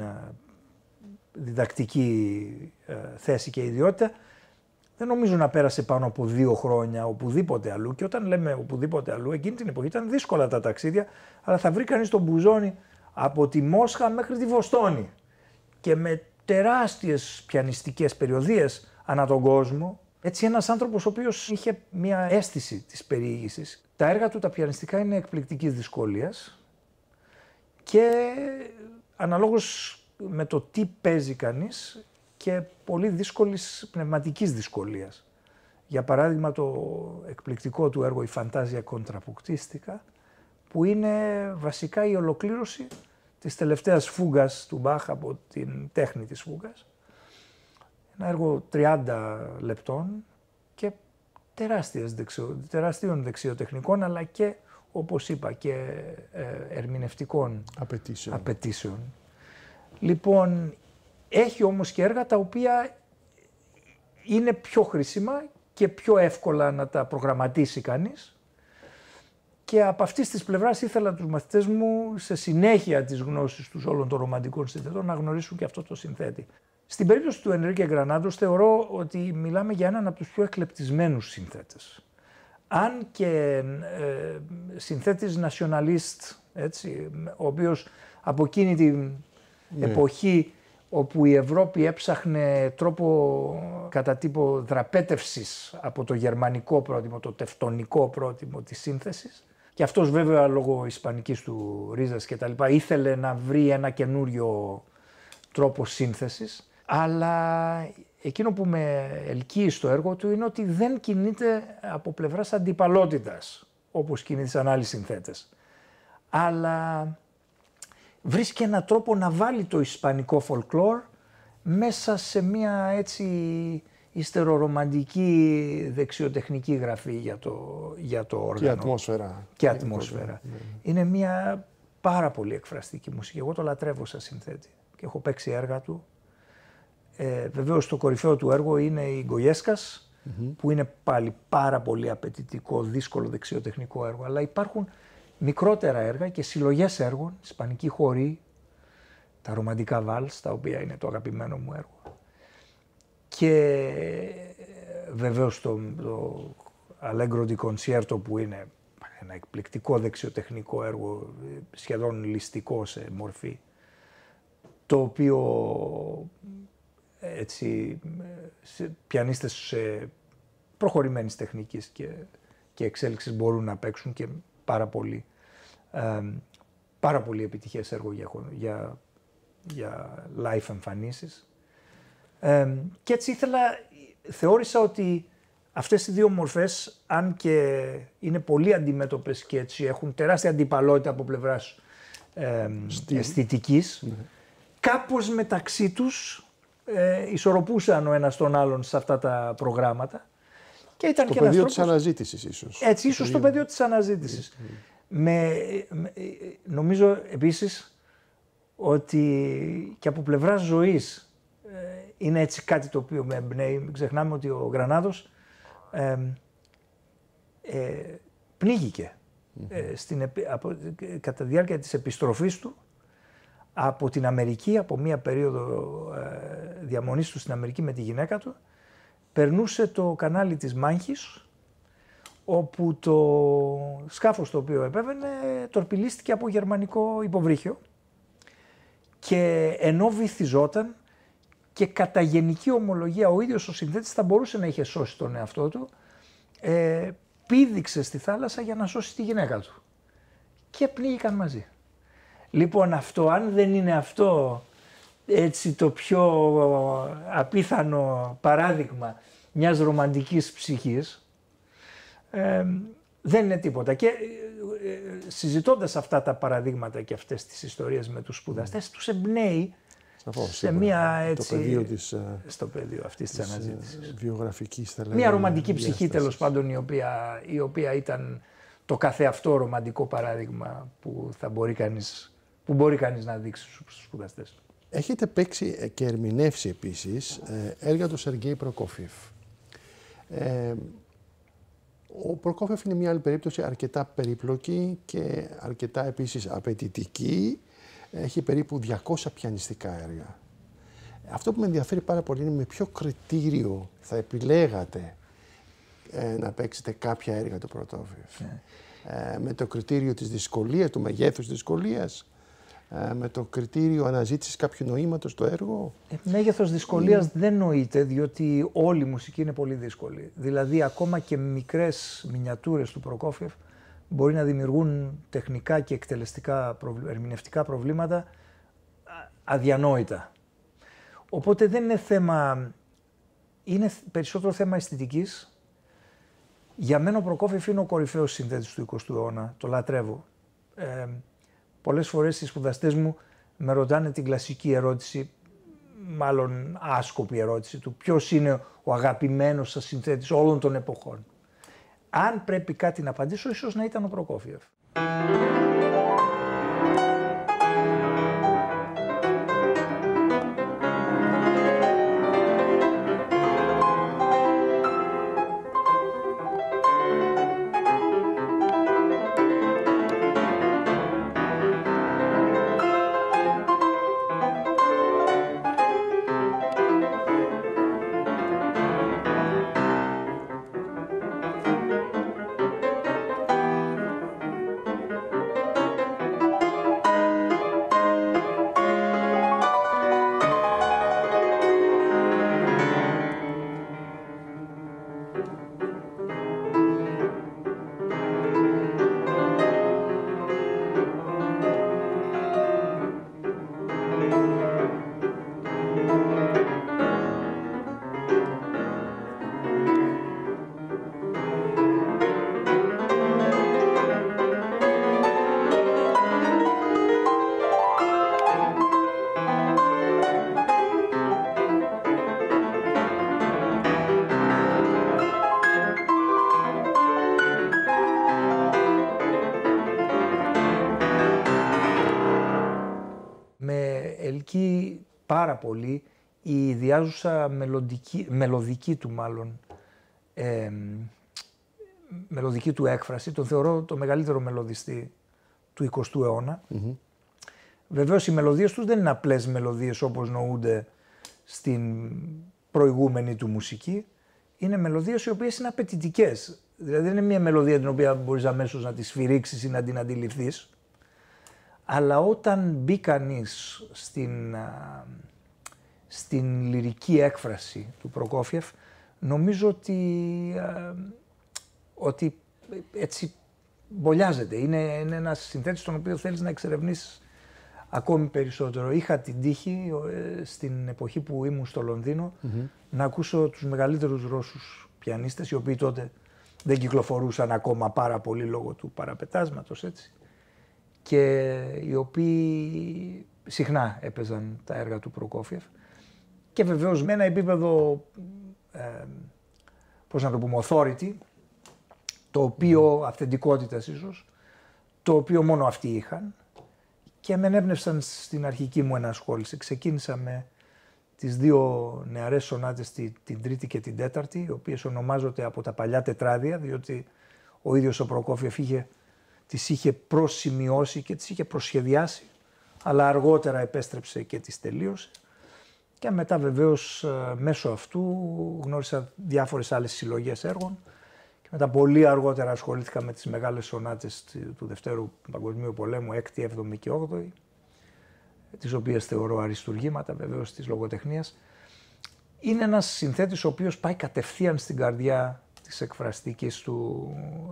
Speaker 2: διδακτική ε, θέση και ιδιότητα, δεν νομίζω να πέρασε πάνω από δύο χρόνια οπουδήποτε αλλού. Και όταν λέμε οπουδήποτε αλλού, εκείνη την εποχή ήταν δύσκολα τα ταξίδια, αλλά θα βρει κανείς τον Μπουζόνι από τη Μόσχα μέχρι τη Βοστόνη και με τεράστιες πιανιστικές περιοδίες ανά τον κόσμο. Έτσι ένας άνθρωπος ο οποίος είχε μια αίσθηση της περιήγησης. Τα έργα του τα πιανιστικά είναι εκπληκτικής δυσκολίας και αναλόγως με το τι παίζει κανείς και πολύ δύσκολης πνευματικής δυσκολίας. Για παράδειγμα το εκπληκτικό του έργο «Η Φαντάζια Κοντραποκτίστικα», που είναι βασικά η ολοκλήρωση της τελευταίας φούγκας του Μπαχ από την τέχνη της φούγκας. Ένα έργο τριάντα λεπτών και τεράστιες δεξιο, τεράστιων δεξιοτεχνικών, αλλά και, όπως είπα, και ε, ερμηνευτικών
Speaker 1: απαιτήσεων.
Speaker 2: απαιτήσεων. Λοιπόν, έχει όμως και έργα τα οποία είναι πιο χρήσιμα και πιο εύκολα να τα προγραμματίσει κανείς. Και από αυτής της πλευράς ήθελα τους μαθητές μου, σε συνέχεια της γνώσης τους όλων των ρομαντικών συνθετών, να γνωρίσουν και αυτό το συνθέτη. Στην περίπτωση του Ενρίκε Γκρανάντος θεωρώ ότι μιλάμε για έναν από τους πιο εκλεπτισμένους συνθέτες. Αν και ε, συνθέτης nationalist, έτσι, ο οποίος από εκείνη την ναι. εποχή όπου η Ευρώπη έψαχνε τρόπο κατά τύπο δραπέτευσης από το γερμανικό πρότυπο, το τευτονικό πρότυπο της σύνθεσης, Και αυτός βέβαια λόγω ισπανικής του ρίζας και τα λοιπά ήθελε να βρει ένα καινούριο τρόπο σύνθεσης. Αλλά εκείνο που με ελκύει στο έργο του είναι ότι δεν κινείται από πλευράς αντιπαλότητας, όπως κινήθησαν άλλοι συνθέτες. Αλλά βρίσκει έναν τρόπο να βάλει το ισπανικό folklore μέσα σε μια έτσι ιστερορομαντική δεξιοτεχνική γραφή για το, για το όργανο.
Speaker 1: Και ατμόσφαιρα.
Speaker 2: Και ατμόσφαιρα. Ναι. Είναι μια πάρα πολύ εκφραστική μουσική. Εγώ το λατρεύω σαν συνθέτη και έχω παίξει έργα του. Ε, βεβαίως το κορυφαίο του έργο είναι η Γκοιέσκας, mm-hmm. που είναι πάλι πάρα πολύ απαιτητικό, δύσκολο δεξιοτεχνικό έργο. Αλλά υπάρχουν μικρότερα έργα και συλλογές έργων, ισπανική χορή, τα ρομαντικά βάλς, τα οποία είναι το αγαπημένο μου έργο. Και βεβαίως το, το Allegro di Concierto που είναι ένα εκπληκτικό δεξιοτεχνικό έργο, σχεδόν ληστικό σε μορφή, το οποίο έτσι σε, πιανίστες σε προχωρημένης τεχνικής και, και εξέλιξης μπορούν να παίξουν και πάρα πολύ, ε, πάρα πολύ επιτυχές έργο για, για, για live εμφανίσεις. Ε, και έτσι ήθελα, θεώρησα ότι αυτές οι δύο μορφές, αν και είναι πολύ αντιμέτωπες και έτσι έχουν τεράστια αντιπαλότητα από πλευράς ε, αισθητικής, mm-hmm. κάπως μεταξύ τους ε, ισορροπούσαν ο ένας τον άλλον σε αυτά τα προγράμματα. Και ήταν
Speaker 1: στο
Speaker 2: και
Speaker 1: πεδίο
Speaker 2: ένας
Speaker 1: της αναζήτησης ίσως.
Speaker 2: Έτσι, ίσως στο πεδίο της αναζήτησης. Mm-hmm. Με, με, νομίζω επίσης ότι και από πλευράς ζωής είναι έτσι κάτι το οποίο με εμπνέει. Μην ξεχνάμε ότι ο Γρανάδος ε, ε, πνίγηκε mm-hmm. ε, στην, από, κατά τη διάρκεια της επιστροφής του από την Αμερική, από μία περίοδο ε, διαμονής του στην Αμερική με τη γυναίκα του, περνούσε το κανάλι της Μάνχης, όπου το σκάφος το οποίο επέβαινε τορπιλίστηκε από γερμανικό υποβρύχιο και ενώ βυθιζόταν και κατά γενική ομολογία ο ίδιος ο συνθέτης θα μπορούσε να είχε σώσει τον εαυτό του, ε, πήδηξε στη θάλασσα για να σώσει τη γυναίκα του και πνίγηκαν μαζί. Λοιπόν, αυτό, αν δεν είναι αυτό έτσι το πιο απίθανο παράδειγμα μιας ρομαντικής ψυχής, ε, δεν είναι τίποτα. Και ε, συζητώντας αυτά τα παραδείγματα και αυτές τις ιστορίες με τους σπουδαστές, τους εμπνέει
Speaker 1: Σαφώς,
Speaker 2: σε μια έτσι,
Speaker 1: το πεδίο της,
Speaker 2: στο πεδίο αυτής της, της αναζήτησης.
Speaker 1: Βιογραφικής, θα
Speaker 2: μια ρομαντική ψυχή τέλος πάντων, η οποία, η οποία ήταν το καθεαυτό ρομαντικό παράδειγμα που, θα μπορεί κανείς, που μπορεί κανείς να δείξει στους σπουδαστές.
Speaker 1: Έχετε παίξει και ερμηνεύσει επίσης έργα του Σεργέη Προκόφιεφ. Ε, ο Προκόφιεφ είναι μια άλλη περίπτωση αρκετά περίπλοκη και αρκετά επίσης απαιτητική. Έχει περίπου διακόσια πιανιστικά έργα. Αυτό που με ενδιαφέρει πάρα πολύ είναι με ποιο κριτήριο θα επιλέγατε ε, να παίξετε κάποια έργα του Προκόφιεφ. Yeah. Ε, με το κριτήριο της δυσκολίας, του μεγέθους της δυσκολίας, ε, με το κριτήριο αναζήτησης κάποιου νοήματος στο έργο.
Speaker 2: Ε, μέγεθος δυσκολίας mm. δεν νοείται, διότι όλη η μουσική είναι πολύ δύσκολη. Δηλαδή ακόμα και μικρές μινιατούρες του Προκόφιεφ μπορεί να δημιουργούν τεχνικά και εκτελεστικά, ερμηνευτικά προβλήματα αδιανόητα. Οπότε δεν είναι θέμα, είναι περισσότερο θέμα αισθητικής. Για μένα ο Προκόφιεφ είναι ο κορυφαίος συνθέτης του εικοστού αιώνα, το λατρεύω. Ε, πολλές φορές οι σπουδαστές μου με ρωτάνε την κλασική ερώτηση, μάλλον άσκοπη ερώτηση του ποιος είναι ο αγαπημένος σας συνθέτης όλων των εποχών. Αν πρέπει κάτι να απαντήσω, ίσως να ήταν ο Προκόφιεφ. εκπληκτική πάρα πολύ η ιδιάζουσα μελωδική, μελωδική του μάλλον, ε, μελωδική του έκφραση. Τον θεωρώ το μεγαλύτερο μελωδιστή του εικοστού αιώνα. Mm-hmm. Βεβαίως οι μελωδίες τους δεν είναι απλές μελωδίες όπως νοούνται στην προηγούμενη του μουσική. Είναι μελωδίες οι οποίες είναι απαιτητικές. Δηλαδή δεν είναι μια μελωδία την οποία μπορείς αμέσως να τη σφυρίξεις ή να την αντιληφθείς. Αλλά όταν μπει κανείς στην, στην λυρική έκφραση του Προκόφιεφ, νομίζω ότι, ότι έτσι μπολιάζεται. Είναι, είναι ένας συνθέτης τον οποίο θέλεις να εξερευνήσεις ακόμη περισσότερο. Είχα την τύχη στην εποχή που ήμουν στο Λονδίνο mm-hmm. να ακούσω τους μεγαλύτερους Ρώσους πιανίστες, οι οποίοι τότε δεν κυκλοφορούσαν ακόμα πάρα πολύ λόγω του παραπετάσματος, έτσι, και οι οποίοι συχνά έπαιζαν τα έργα του Προκόφιεφ και βεβαίως με ένα επίπεδο, ε, πώς να το πούμε, authority, το οποίο, mm. αυθεντικότητας ίσως, το οποίο μόνο αυτοί είχαν και με ενέπνευσαν στην αρχική μου ενασχόληση. Ξεκίνησα με τις δύο νεαρές σονάτες, την τρίτη και την τέταρτη, οι οποίες ονομάζονται από τα παλιά τετράδια, διότι ο ίδιος ο Προκόφιεφ είχε, τις είχε προσημειώσει και τις είχε προσχεδιάσει, αλλά αργότερα επέστρεψε και τις τελείωσε. Και μετά βεβαίως μέσω αυτού γνώρισα διάφορες άλλες συλλογές έργων και μετά πολύ αργότερα ασχολήθηκα με τις μεγάλες σονάτες του Δευτέρου Παγκοσμίου Πολέμου, έκτη, έβδομη και όγδοη, τις οποίες θεωρώ αριστουργήματα βεβαίως της λογοτεχνίας. Είναι ένας συνθέτης ο οποίος πάει κατευθείαν στην καρδιά της εκφραστικής, του,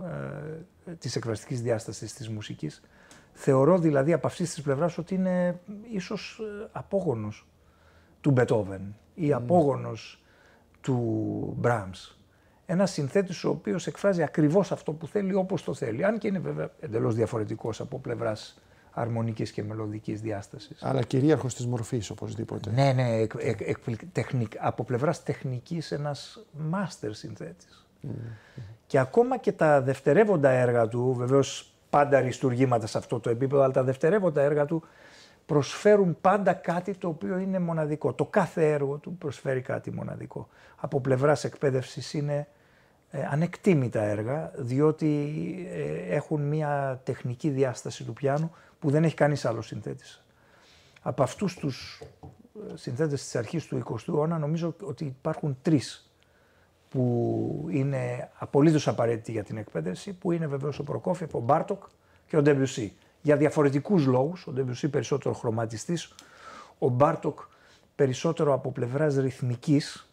Speaker 2: ε, της εκφραστικής διάστασης της μουσικής. Θεωρώ δηλαδή από αυτής της πλευράς ότι είναι ίσως απόγονος του Μπετόβεν ή mm. απόγονος του Μπράμς. Ένας συνθέτης ο οποίος εκφράζει ακριβώς αυτό που θέλει όπως το θέλει, αν και είναι βέβαια εντελώς διαφορετικός από πλευράς αρμονικής και μελωδικής διάστασης.
Speaker 1: Αλλά κυρίαρχος της μορφής οπωσδήποτε.
Speaker 2: Ναι, ναι, εκ, εκ, εκ, τεχνικ, από πλευράς τεχνικής ένας master συνθέτης. Mm. Και ακόμα και τα δευτερεύοντα έργα του, βεβαίως πάντα αριστουργήματα σε αυτό το επίπεδο, αλλά τα δευτερεύοντα έργα του προσφέρουν πάντα κάτι το οποίο είναι μοναδικό. Το κάθε έργο του προσφέρει κάτι μοναδικό. Από πλευράς εκπαίδευσης είναι ε, ανεκτήμητα έργα, διότι ε, έχουν μια τεχνική διάσταση του πιάνου που δεν έχει κανείς άλλος συνθέτης. Από αυτούς τους συνθέτες της αρχής του εικοστού αιώνα νομίζω ότι υπάρχουν τρεις που είναι απολύτως απαραίτητοι για την εκπαίδευση, που είναι βεβαίως ο Προκόφιεφ, ο Μπάρτοκ και ο Ντεμπιουσί. Για διαφορετικούς λόγους, ο Ντεμπιουσί περισσότερο χρωματιστής, ο Μπάρτοκ περισσότερο από πλευράς ρυθμικής,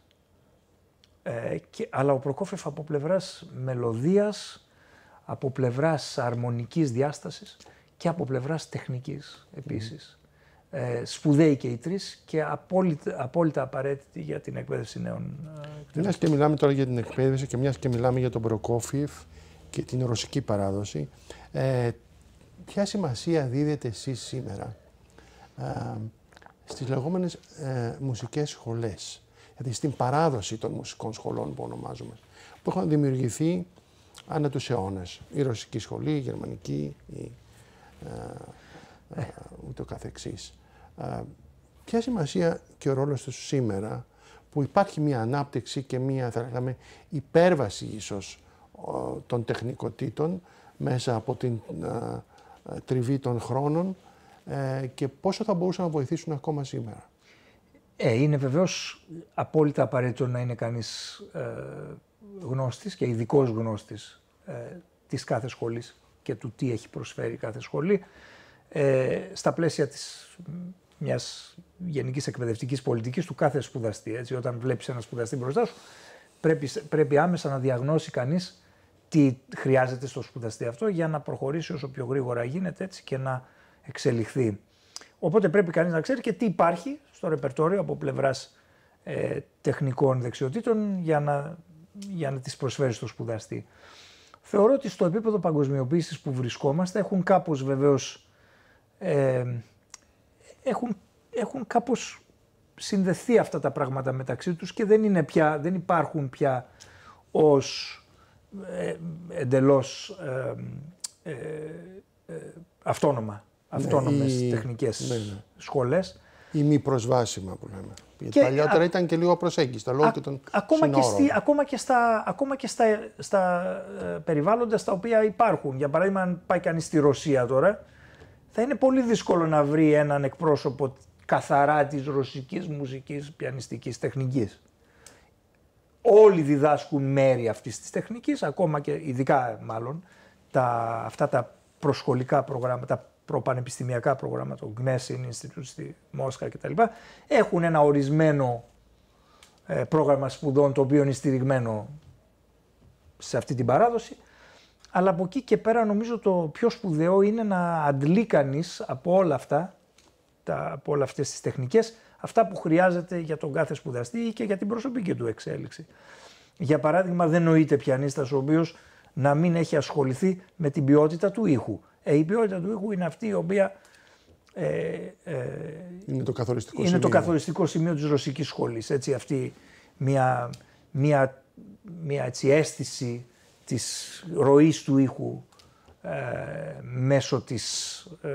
Speaker 2: ε, και, αλλά ο Προκόφιεφ από πλευράς μελωδίας, από πλευράς αρμονικής διάστασης και από πλευράς τεχνικής επίσης. Mm. Ε, σπουδαίοι και οι τρεις και απόλυτα, απόλυτα απαραίτητοι για την εκπαίδευση νέων.
Speaker 1: Μιας και μιλάμε τώρα για την εκπαίδευση και μιας και μιλάμε για τον Προκόφιεφ και την ρωσική παράδοση, ε, ποια σημασία δίδετε εσείς σήμερα ε, στις λεγόμενες ε, μουσικές σχολές, δηλαδή στην παράδοση των μουσικών σχολών που ονομάζουμε, που έχουν δημιουργηθεί ανά τους αιώνες, η ρωσική σχολή, η γερμανική, η, ε, ε, ούτω καθεξής. Ε, ποια σημασία και ο ρόλος τους σήμερα που υπάρχει μια ανάπτυξη και μια, θα λέγαμε, υπέρβαση ίσως των τεχνικοτήτων μέσα από την ε, τριβή των χρόνων ε, και πόσο θα μπορούσαν να βοηθήσουν ακόμα σήμερα.
Speaker 2: Ε, είναι βεβαίως απόλυτα απαραίτητο να είναι κανείς ε, γνώστης και ειδικός γνώστης ε, της κάθε σχολής και του τι έχει προσφέρει κάθε σχολή ε, στα πλαίσια της μιας γενικής εκπαιδευτικής πολιτικής του κάθε σπουδαστή. Έτσι, όταν βλέπεις ένα σπουδαστή μπροστά σου, πρέπει, πρέπει άμεσα να διαγνώσει κανείς τι χρειάζεται στο σπουδαστή αυτό για να προχωρήσει όσο πιο γρήγορα γίνεται, έτσι, και να εξελιχθεί. Οπότε πρέπει κανείς να ξέρει και τι υπάρχει στο ρεπερτόριο από πλευράς ε, τεχνικών δεξιοτήτων για να, για να τις προσφέρει στο σπουδαστή. Θεωρώ ότι στο επίπεδο παγκοσμιοποίησης που βρισκόμαστε έχουν κάπως βεβαίως ε, έχουν, έχουν κάπως συνδεθεί αυτά τα πράγματα μεταξύ τους και δεν, είναι πια, δεν υπάρχουν πια ως ε, εντελώς ε, ε, ε, αυτόνομα, αυτόνομες ναι, τεχνικές ναι, ναι. σχολές.
Speaker 1: Ή μη προσβάσιμα που λέμε. Γιατί
Speaker 2: και
Speaker 1: παλιότερα
Speaker 2: α,
Speaker 1: ήταν και λίγο προσέγγιστα λόγω
Speaker 2: α,
Speaker 1: και των
Speaker 2: ακόμα
Speaker 1: συνόρων.
Speaker 2: και, στη, ακόμα και στα, ακόμα και στα, στα ε, περιβάλλοντα στα οποία υπάρχουν. Για παράδειγμα, αν πάει κανείς στη Ρωσία τώρα, θα είναι πολύ δύσκολο να βρει έναν εκπρόσωπο καθαρά της ρωσικής μουσικής πιανιστικής τεχνικής. Όλοι διδάσκουν μέρη αυτής της τεχνικής, ακόμα και ειδικά μάλλον τα, αυτά τα προσχολικά προγράμματα, τα προπανεπιστημιακά προγράμματα, το Gnessing Institute στη Μόσχα κτλ. Έχουν ένα ορισμένο ε, πρόγραμμα σπουδών το οποίο είναι στηριγμένο σε αυτή την παράδοση, αλλά από εκεί και πέρα νομίζω το πιο σπουδαίο είναι να αντλεί κανείς από όλα αυτά, τα, από όλα αυτές τις τεχνικές, αυτά που χρειάζεται για τον κάθε σπουδαστή και για την προσωπική του εξέλιξη. Για παράδειγμα, δεν νοείται πιανίστας ο οποίος να μην έχει ασχοληθεί με την ποιότητα του ήχου. Ε, η ποιότητα του ήχου είναι αυτή η οποία ε, ε,
Speaker 1: είναι το καθοριστικό
Speaker 2: είναι
Speaker 1: σημείο,
Speaker 2: το καθοριστικό σημείο της ρωσικής σχολής. Έτσι, αυτή μια, μια, μια έτσι, αίσθηση της ροής του ήχου ε, μέσω της,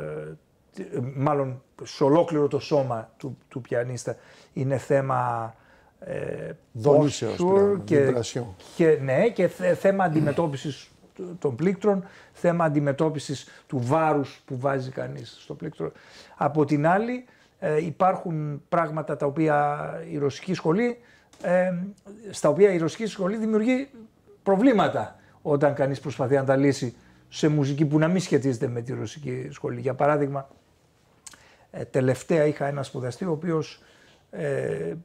Speaker 2: ε, μάλλον σε ολόκληρο το σώμα του, του πιανίστα είναι θέμα ε,
Speaker 1: δονήσεως
Speaker 2: και,
Speaker 1: και,
Speaker 2: ναι, και θε, θέμα αντιμετώπισης των πλήκτρων, θέμα αντιμετώπισης του βάρους που βάζει κανείς στο πλήκτρο. Από την άλλη ε, υπάρχουν πράγματα τα οποία η ρωσική σχολή, ε, στα οποία η ρωσική σχολή δημιουργεί προβλήματα όταν κανείς προσπαθεί να τα λύσει σε μουσική που να μην σχετίζεται με τη ρωσική σχολή. Για παράδειγμα, ε, τελευταία είχα ένα σπουδαστή ο οποίος ε, ε,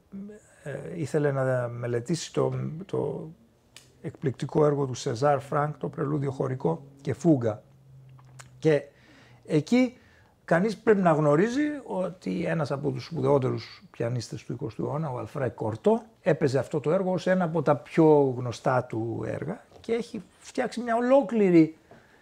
Speaker 2: ήθελε να μελετήσει το, το εκπληκτικό έργο του Σεζάρ Φρανκ, το πρελούδιο χωρικό και φούγκα. Και εκεί κανείς πρέπει να γνωρίζει ότι ένας από τους σπουδαιότερους πιανίστες του εικοστού αιώνα, ο Αλφρέ Κορτό, έπαιζε αυτό το έργο ως ένα από τα πιο γνωστά του έργα και έχει φτιάξει μια ολόκληρη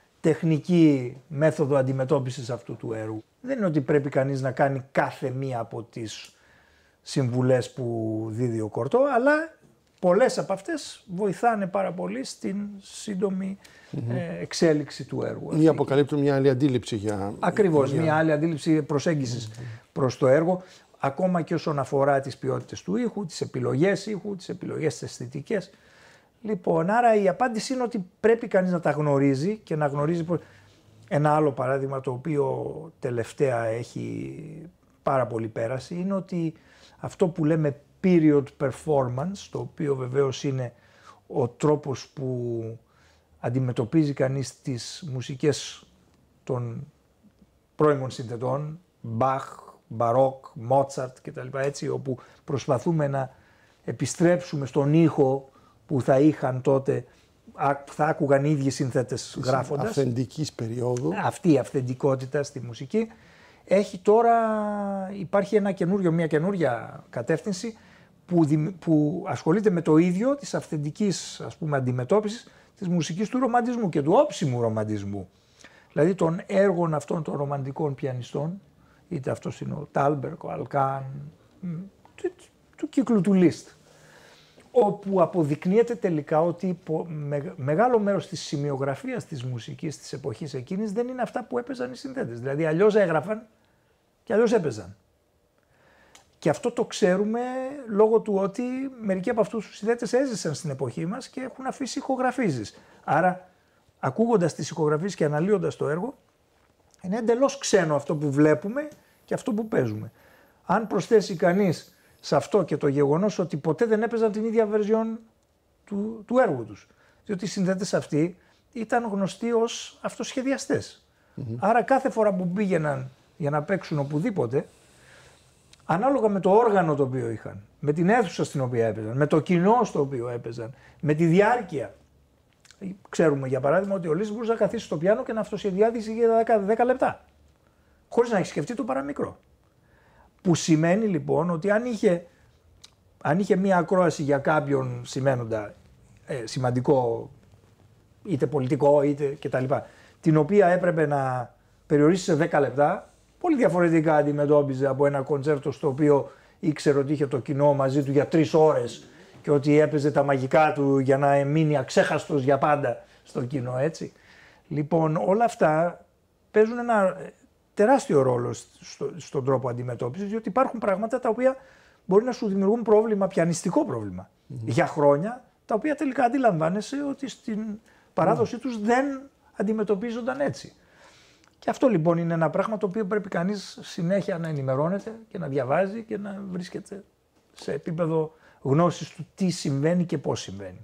Speaker 2: τεχνική μέθοδο αντιμετώπισης αυτού του έργου. Δεν είναι ότι πρέπει κανείς να κάνει κάθε μία από τις συμβουλές που δίδει ο Κορτό, αλλά πολλές από αυτές βοηθάνε πάρα πολύ στην σύντομη mm-hmm. ε, εξέλιξη του έργου.
Speaker 1: Ή αποκαλύπτουν μια άλλη αντίληψη για...
Speaker 2: Ακριβώς,
Speaker 1: για...
Speaker 2: μια άλλη αντίληψη προσέγγισης mm-hmm. προς το έργο, ακόμα και όσον αφορά τις ποιότητες του ήχου, τις επιλογές ήχου, τις επιλογές αισθητικές. Λοιπόν, άρα η απάντηση είναι ότι πρέπει κανείς να τα γνωρίζει και να γνωρίζει... Ένα άλλο παράδειγμα το οποίο τελευταία έχει πάρα πολύ πέραση είναι ότι αυτό που λέμε period performance, το οποίο βεβαίως είναι ο τρόπος που αντιμετωπίζει κανείς τις μουσικές των πρώιμων συνθετών, Μπαχ, Μπαρόκ, Μότσαρτ κτλ. Έτσι, όπου προσπαθούμε να επιστρέψουμε στον ήχο που θα είχαν τότε, θα άκουγαν οι ίδιοι συνθέτες γράφοντας.
Speaker 1: Αυθεντικής περίοδου.
Speaker 2: Αυτή η αυθεντικότητα στη μουσική. Έχει τώρα, υπάρχει ένα καινούριο, μια καινούρια κατεύθυνση που, δη, που ασχολείται με το ίδιο της αυθεντικής, ας πούμε, αντιμετώπισης της μουσικής του ρομαντισμού και του όψιμου ρομαντισμού. Δηλαδή των έργων αυτών των ρομαντικών πιανιστών, είτε αυτός είναι ο Τάλμπερκ, ο Αλκάν, του, του κύκλου του Λίστ, όπου αποδεικνύεται τελικά ότι με, μεγάλο μέρος της σημειογραφίας της μουσικής της εποχής εκείνης δεν είναι αυτά που έπαιζαν οι συνθέτες. Δηλαδή αλλιώς έγραφαν και αλλιώς έπαιζαν. Και αυτό το ξέρουμε λόγω του ότι μερικοί από αυτούς τους συνθέτες έζησαν στην εποχή μας και έχουν αφήσει ηχογραφήσεις. Άρα, ακούγοντας τις ηχογραφίες και αναλύοντας το έργο, είναι εντελώς ξένο αυτό που βλέπουμε και αυτό που παίζουμε. Αν προσθέσει κανείς σε αυτό και το γεγονός ότι ποτέ δεν έπαιζαν την ίδια version του, του έργου τους. Διότι οι συνθέτες αυτοί ήταν γνωστοί ως αυτοσχεδιαστές. Mm-hmm. Άρα κάθε φορά που πήγαιναν για να παίξουν οπουδήποτε, ανάλογα με το όργανο το οποίο είχαν, με την αίθουσα στην οποία έπαιζαν, με το κοινό στο οποίο έπαιζαν, με τη διάρκεια. Ξέρουμε για παράδειγμα ότι ο Λίστ μπορούσε να καθίσει στο πιάνο και να αυτοσχεδιάσει για δέκα λεπτά, χωρίς να έχει σκεφτεί το παραμικρό. Που σημαίνει λοιπόν ότι αν είχε, αν είχε μία ακρόαση για κάποιον σημαίνοντα ε, σημαντικό, είτε πολιτικό είτε κτλ., την οποία έπρεπε να περιορίσει σε δέκα λεπτά, πολύ διαφορετικά αντιμετώπιζε από ένα κοντσέρτο στο οποίο ήξερε ότι είχε το κοινό μαζί του για τρεις ώρες και ότι έπαιζε τα μαγικά του για να μείνει αξέχαστος για πάντα στο κοινό, έτσι. Λοιπόν, όλα αυτά παίζουν ένα τεράστιο ρόλο στο, στον τρόπο αντιμετώπισης, διότι υπάρχουν πράγματα τα οποία μπορεί να σου δημιουργούν πρόβλημα, πιανιστικό πρόβλημα, mm-hmm. για χρόνια, τα οποία τελικά αντιλαμβάνεσαι ότι στην παράδοσή mm. τους δεν αντιμετωπίζονταν έτσι. Και αυτό λοιπόν είναι ένα πράγμα το οποίο πρέπει κανείς συνέχεια να ενημερώνεται και να διαβάζει και να βρίσκεται σε επίπεδο γνώσης του τι συμβαίνει και πώς συμβαίνει.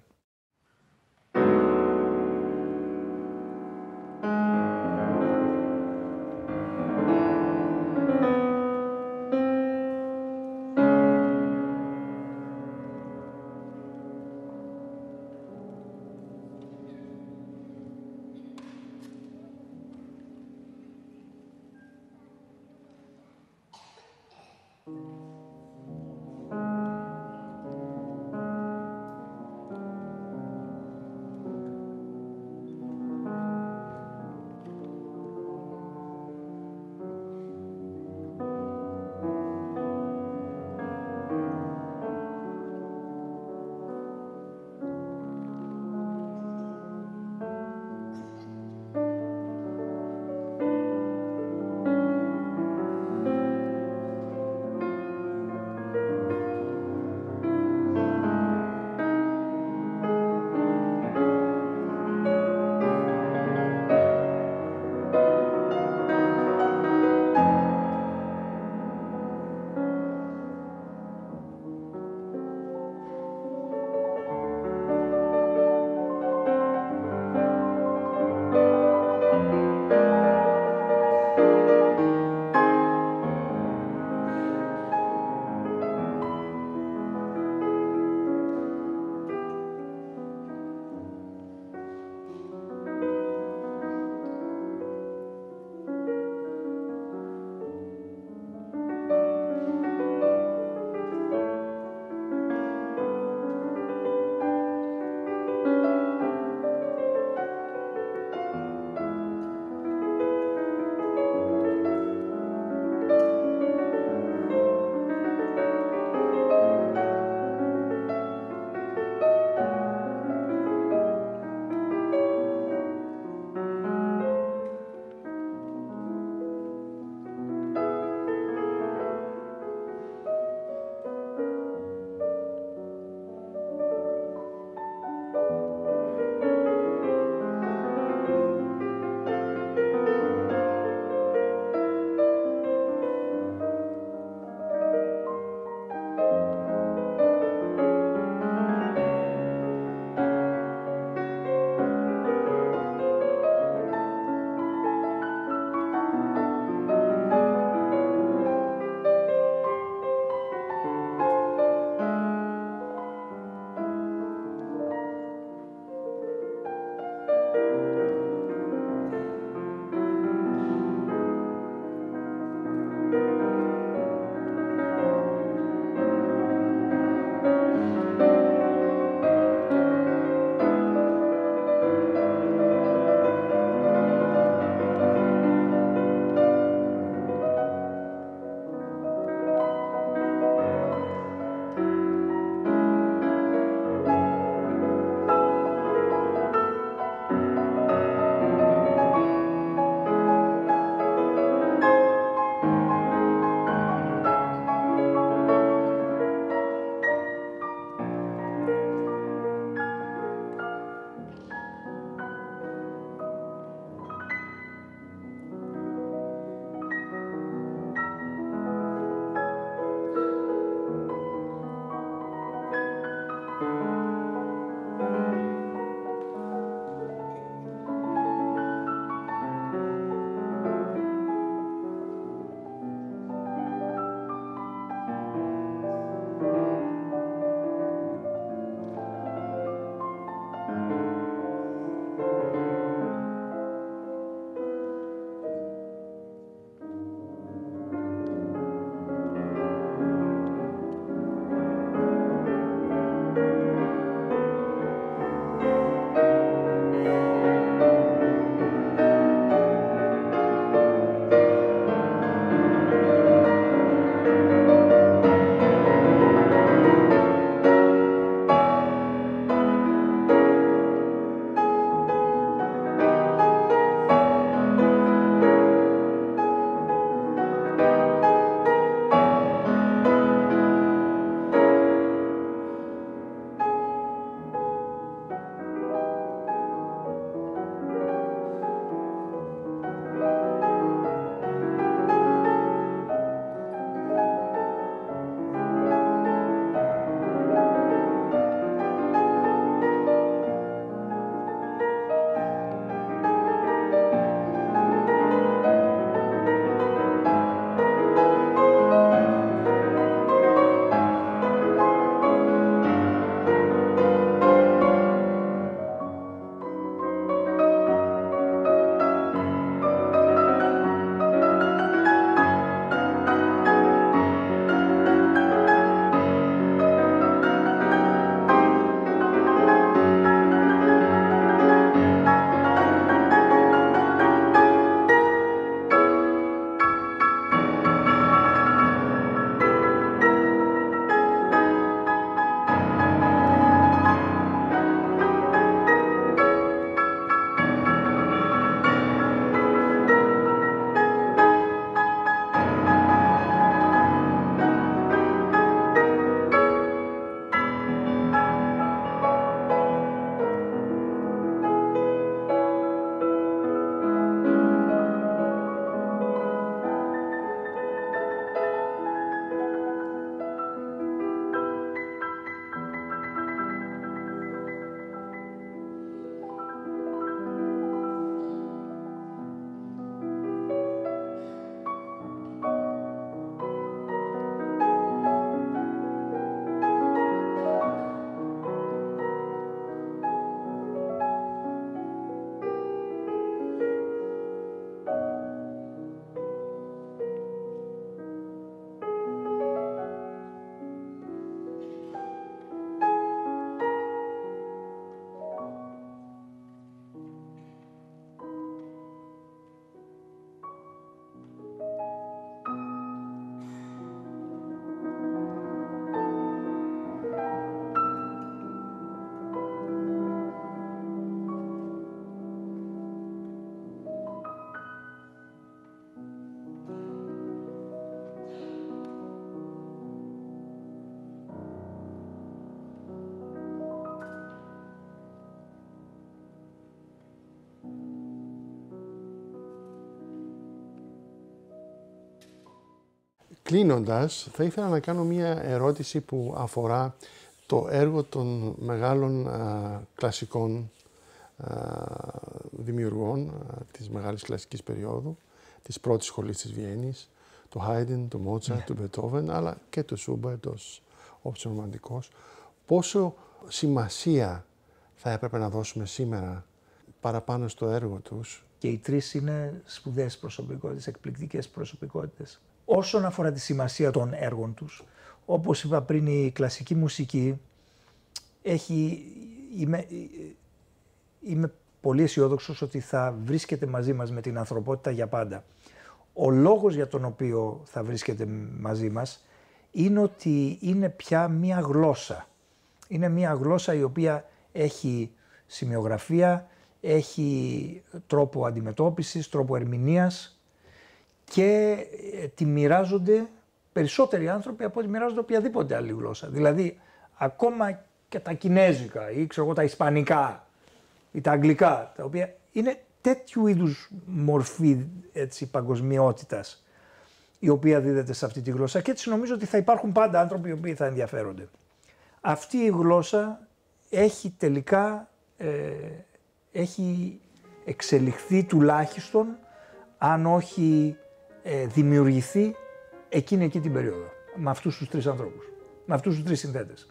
Speaker 1: Κλείνοντας, θα ήθελα να κάνω μία ερώτηση που αφορά το έργο των μεγάλων α, κλασικών α, δημιουργών α, της μεγάλης κλασικής περίοδου, της πρώτης σχολής της Βιέννης, του Χάιντεν, του Μότσαρτ, yeah. του Μπετόβεν, αλλά και του Σούμπερτ ως όψιμο ρομαντικός. Πόσο σημασία θα έπρεπε να δώσουμε σήμερα παραπάνω στο έργο τους?
Speaker 2: Και οι τρεις είναι σπουδαίες προσωπικότητες, εκπληκτικές προσωπικότητες. Όσον αφορά τη σημασία των έργων τους, όπως είπα πριν, η κλασική μουσική έχει, είμαι, είμαι πολύ αισιόδοξος ότι θα βρίσκεται μαζί μας με την ανθρωπότητα για πάντα. Ο λόγος για τον οποίο θα βρίσκεται μαζί μας είναι ότι είναι πια μία γλώσσα. Είναι μία γλώσσα η οποία έχει σημειογραφία, έχει τρόπο αντιμετώπισης, τρόπο ερμηνείας και τη μοιράζονται περισσότεροι άνθρωποι από ό,τι μοιράζονται οποιαδήποτε άλλη γλώσσα. Δηλαδή, ακόμα και τα κινέζικα ή ξέρω εγώ, τα ισπανικά ή τα αγγλικά, τα οποία είναι τέτοιου είδους μορφή έτσι, παγκοσμιότητας, η οποία δίδεται σε αυτή τη γλώσσα, και έτσι νομίζω ότι θα υπάρχουν πάντα άνθρωποι οι οποίοι θα ενδιαφέρονται. Αυτή η γλώσσα έχει τελικά ε, έχει εξελιχθεί τουλάχιστον, αν όχι ε, δημιουργηθεί, εκείνη εκεί την περίοδο, με αυτούς τους τρεις ανθρώπους, με αυτούς τους τρεις συνθέτες.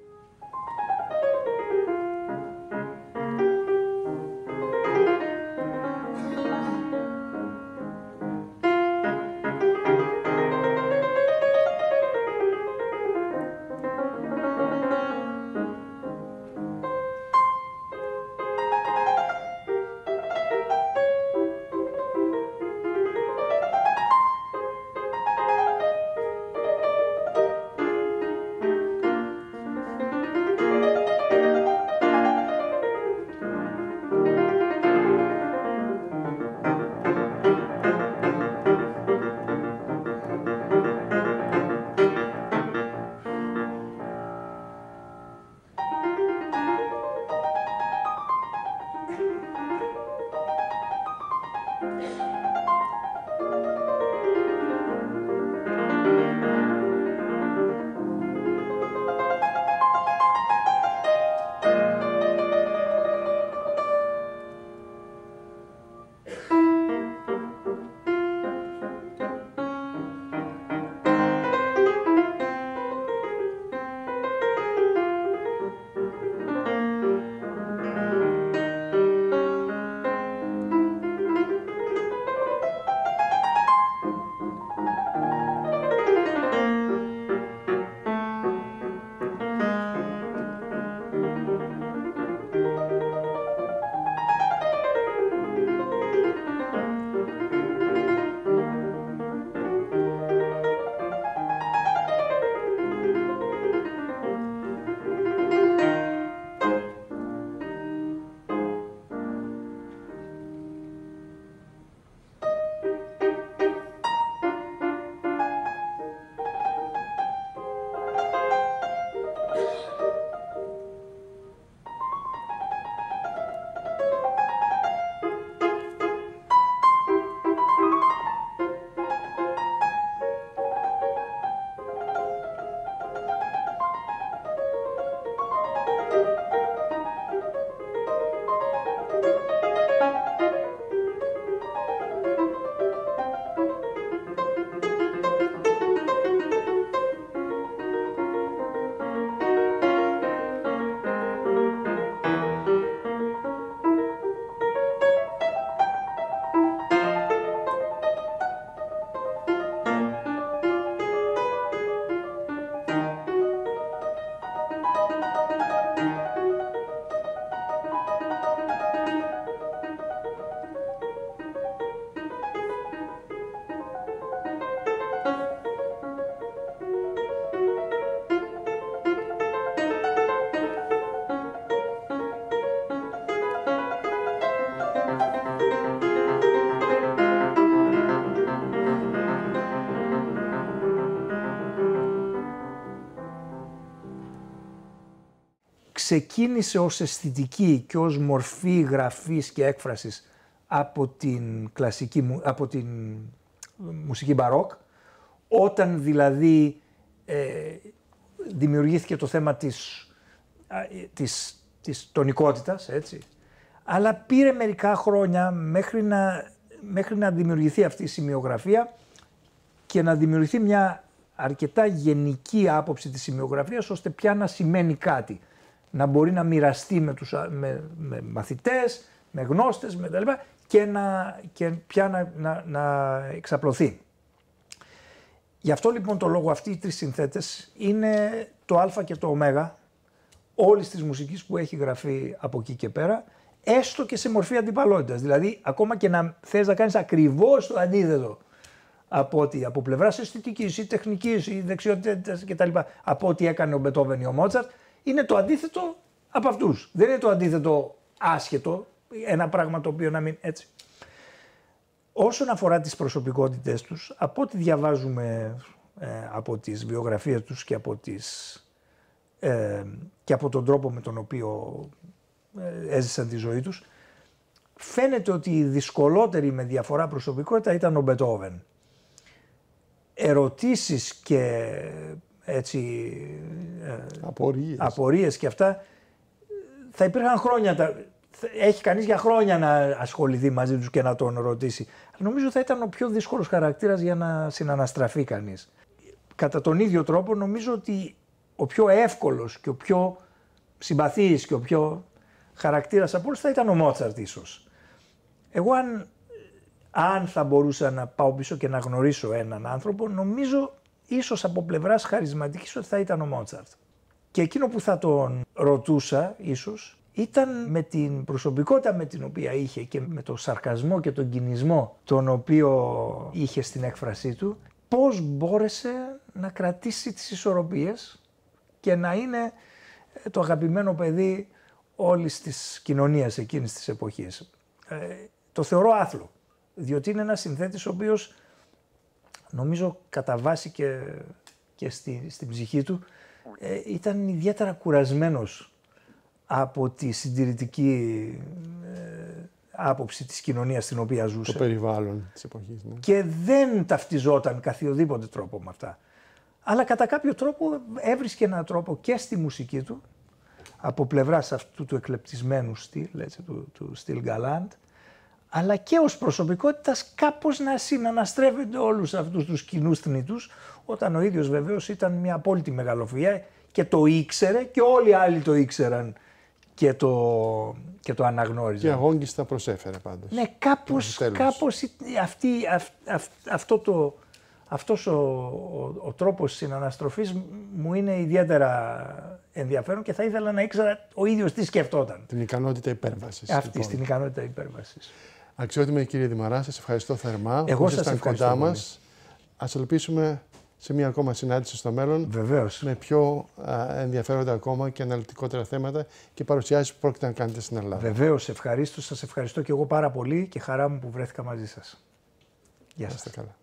Speaker 2: Ξεκίνησε ως αισθητική και ως μορφή γραφής και έκφρασης από την, κλασική, από την μουσική μπαρόκ, Όταν δηλαδή ε, δημιουργήθηκε το θέμα της, της, της τονικότητας, έτσι, αλλά πήρε μερικά χρόνια μέχρι να, μέχρι να δημιουργηθεί αυτή η σημειογραφία και να δημιουργηθεί μια αρκετά γενική άποψη της σημειογραφίας, ώστε πια να σημαίνει κάτι. Να μπορεί να μοιραστεί με, τους, με, με μαθητές, με γνώστες, με τα λοιπά, και, να, και πια να, να, να εξαπλωθεί. Γι' αυτό λοιπόν το λόγο αυτοί οι τρεις συνθέτες είναι το α και το ω όλης της μουσικής που έχει γραφεί από εκεί και πέρα, έστω και σε μορφή αντιπαλότητας. Δηλαδή, ακόμα και να θες να κάνεις ακριβώς το αντίθετο από ότι από πλευράς αισθητικής ή τεχνικής ή δεξιότητας κτλ. Από ό,τι έκανε ο Μπετόβεν ή ο Μότσαρτ, είναι το αντίθετο από αυτούς. Δεν είναι το αντίθετο άσχετο, ένα πράγμα το οποίο να μην έτσι. Όσον αφορά τις προσωπικότητες τους, από ό,τι διαβάζουμε ε, από τις βιογραφίες τους και από, τις, ε, και από τον τρόπο με τον οποίο ε, έζησαν τη ζωή τους, φαίνεται ότι η δυσκολότερη με διαφορά προσωπικότητα ήταν ο Μπετόβεν. Ερωτήσεις και έτσι, ε,
Speaker 1: απορίες.
Speaker 2: απορίες και αυτά θα υπήρχαν χρόνια, τα, έχει κανείς για χρόνια να ασχοληθεί μαζί τους και να τον ρωτήσει. Νομίζω θα ήταν ο πιο δύσκολος χαρακτήρας για να συναναστραφεί κανείς. Κατά τον ίδιο τρόπο νομίζω ότι ο πιο εύκολος και ο πιο συμπαθής και ο πιο χαρακτήρας από όλους θα ήταν ο Μότσαρτ ίσως. Εγώ αν, αν θα μπορούσα να πάω πίσω και να γνωρίσω έναν άνθρωπο, νομίζω ίσως από πλευράς χαρισματικής ότι θα ήταν ο Μότσαρτ. Και εκείνο που θα τον ρωτούσα ίσως ήταν με την προσωπικότητα με την οποία είχε και με τον σαρκασμό και τον κινησμό τον οποίο είχε στην έκφρασή του, πώς μπόρεσε να κρατήσει τις ισορροπίες και να είναι το αγαπημένο παιδί όλης της κοινωνίας εκείνης της εποχής. Ε, το θεωρώ άθλο, διότι είναι ένας συνθέτης ο οποίος νομίζω κατά βάση και, και στη, στην ψυχή του ε, ήταν ιδιαίτερα κουρασμένος από τη συντηρητική ε, άποψη της κοινωνίας στην οποία ζούσε.
Speaker 1: Το περιβάλλον της εποχής. Ναι.
Speaker 2: Και δεν ταυτιζόταν καθιοδήποτε τρόπο με αυτά. Αλλά κατά κάποιο τρόπο έβρισκε έναν τρόπο και στη μουσική του, από πλευράς αυτού του εκλεπτισμένου στυλ, έτσι, του, του στυλ γκαλάντ, αλλά και ως προσωπικότητας κάπως να συναναστρέφεται όλους αυτούς τους κοινούς θνητούς, όταν ο ίδιος βεβαίως ήταν μια απόλυτη μεγαλοφυΐα και το ήξερε και όλοι οι άλλοι το ήξεραν και το, και το αναγνώριζαν.
Speaker 1: Και αγόγγιστα προσέφερε πάντως.
Speaker 2: Ναι, κάπως, κάπως αυτή, αυ, αυ, αυτό το, αυτός ο, ο, ο τρόπος συναναστροφής μου είναι ιδιαίτερα ενδιαφέρον και θα ήθελα να ήξερα ο ίδιος τι σκεφτόταν.
Speaker 1: Την ικανότητα υπέρβασης.
Speaker 2: Αυτή,
Speaker 1: λοιπόν.
Speaker 2: στην ικανότητα υπέρβασης.
Speaker 1: Αξιότιμη κύριε Δημαρά, σας ευχαριστώ θερμά.
Speaker 2: Εγώ σας ευχαριστώ
Speaker 1: κοντά μας. Ας ελπίσουμε σε μια ακόμα συνάντηση στο μέλλον.
Speaker 2: Βεβαίως.
Speaker 1: Με πιο α, ενδιαφέροντα ακόμα και αναλυτικότερα θέματα και παρουσιάσεις που πρόκειται να κάνετε στην Ελλάδα.
Speaker 2: Βεβαίως, ευχαρίστω. Σας ευχαριστώ και εγώ πάρα πολύ και χαρά μου που βρέθηκα μαζί σας. Γεια σας.
Speaker 1: Καλά.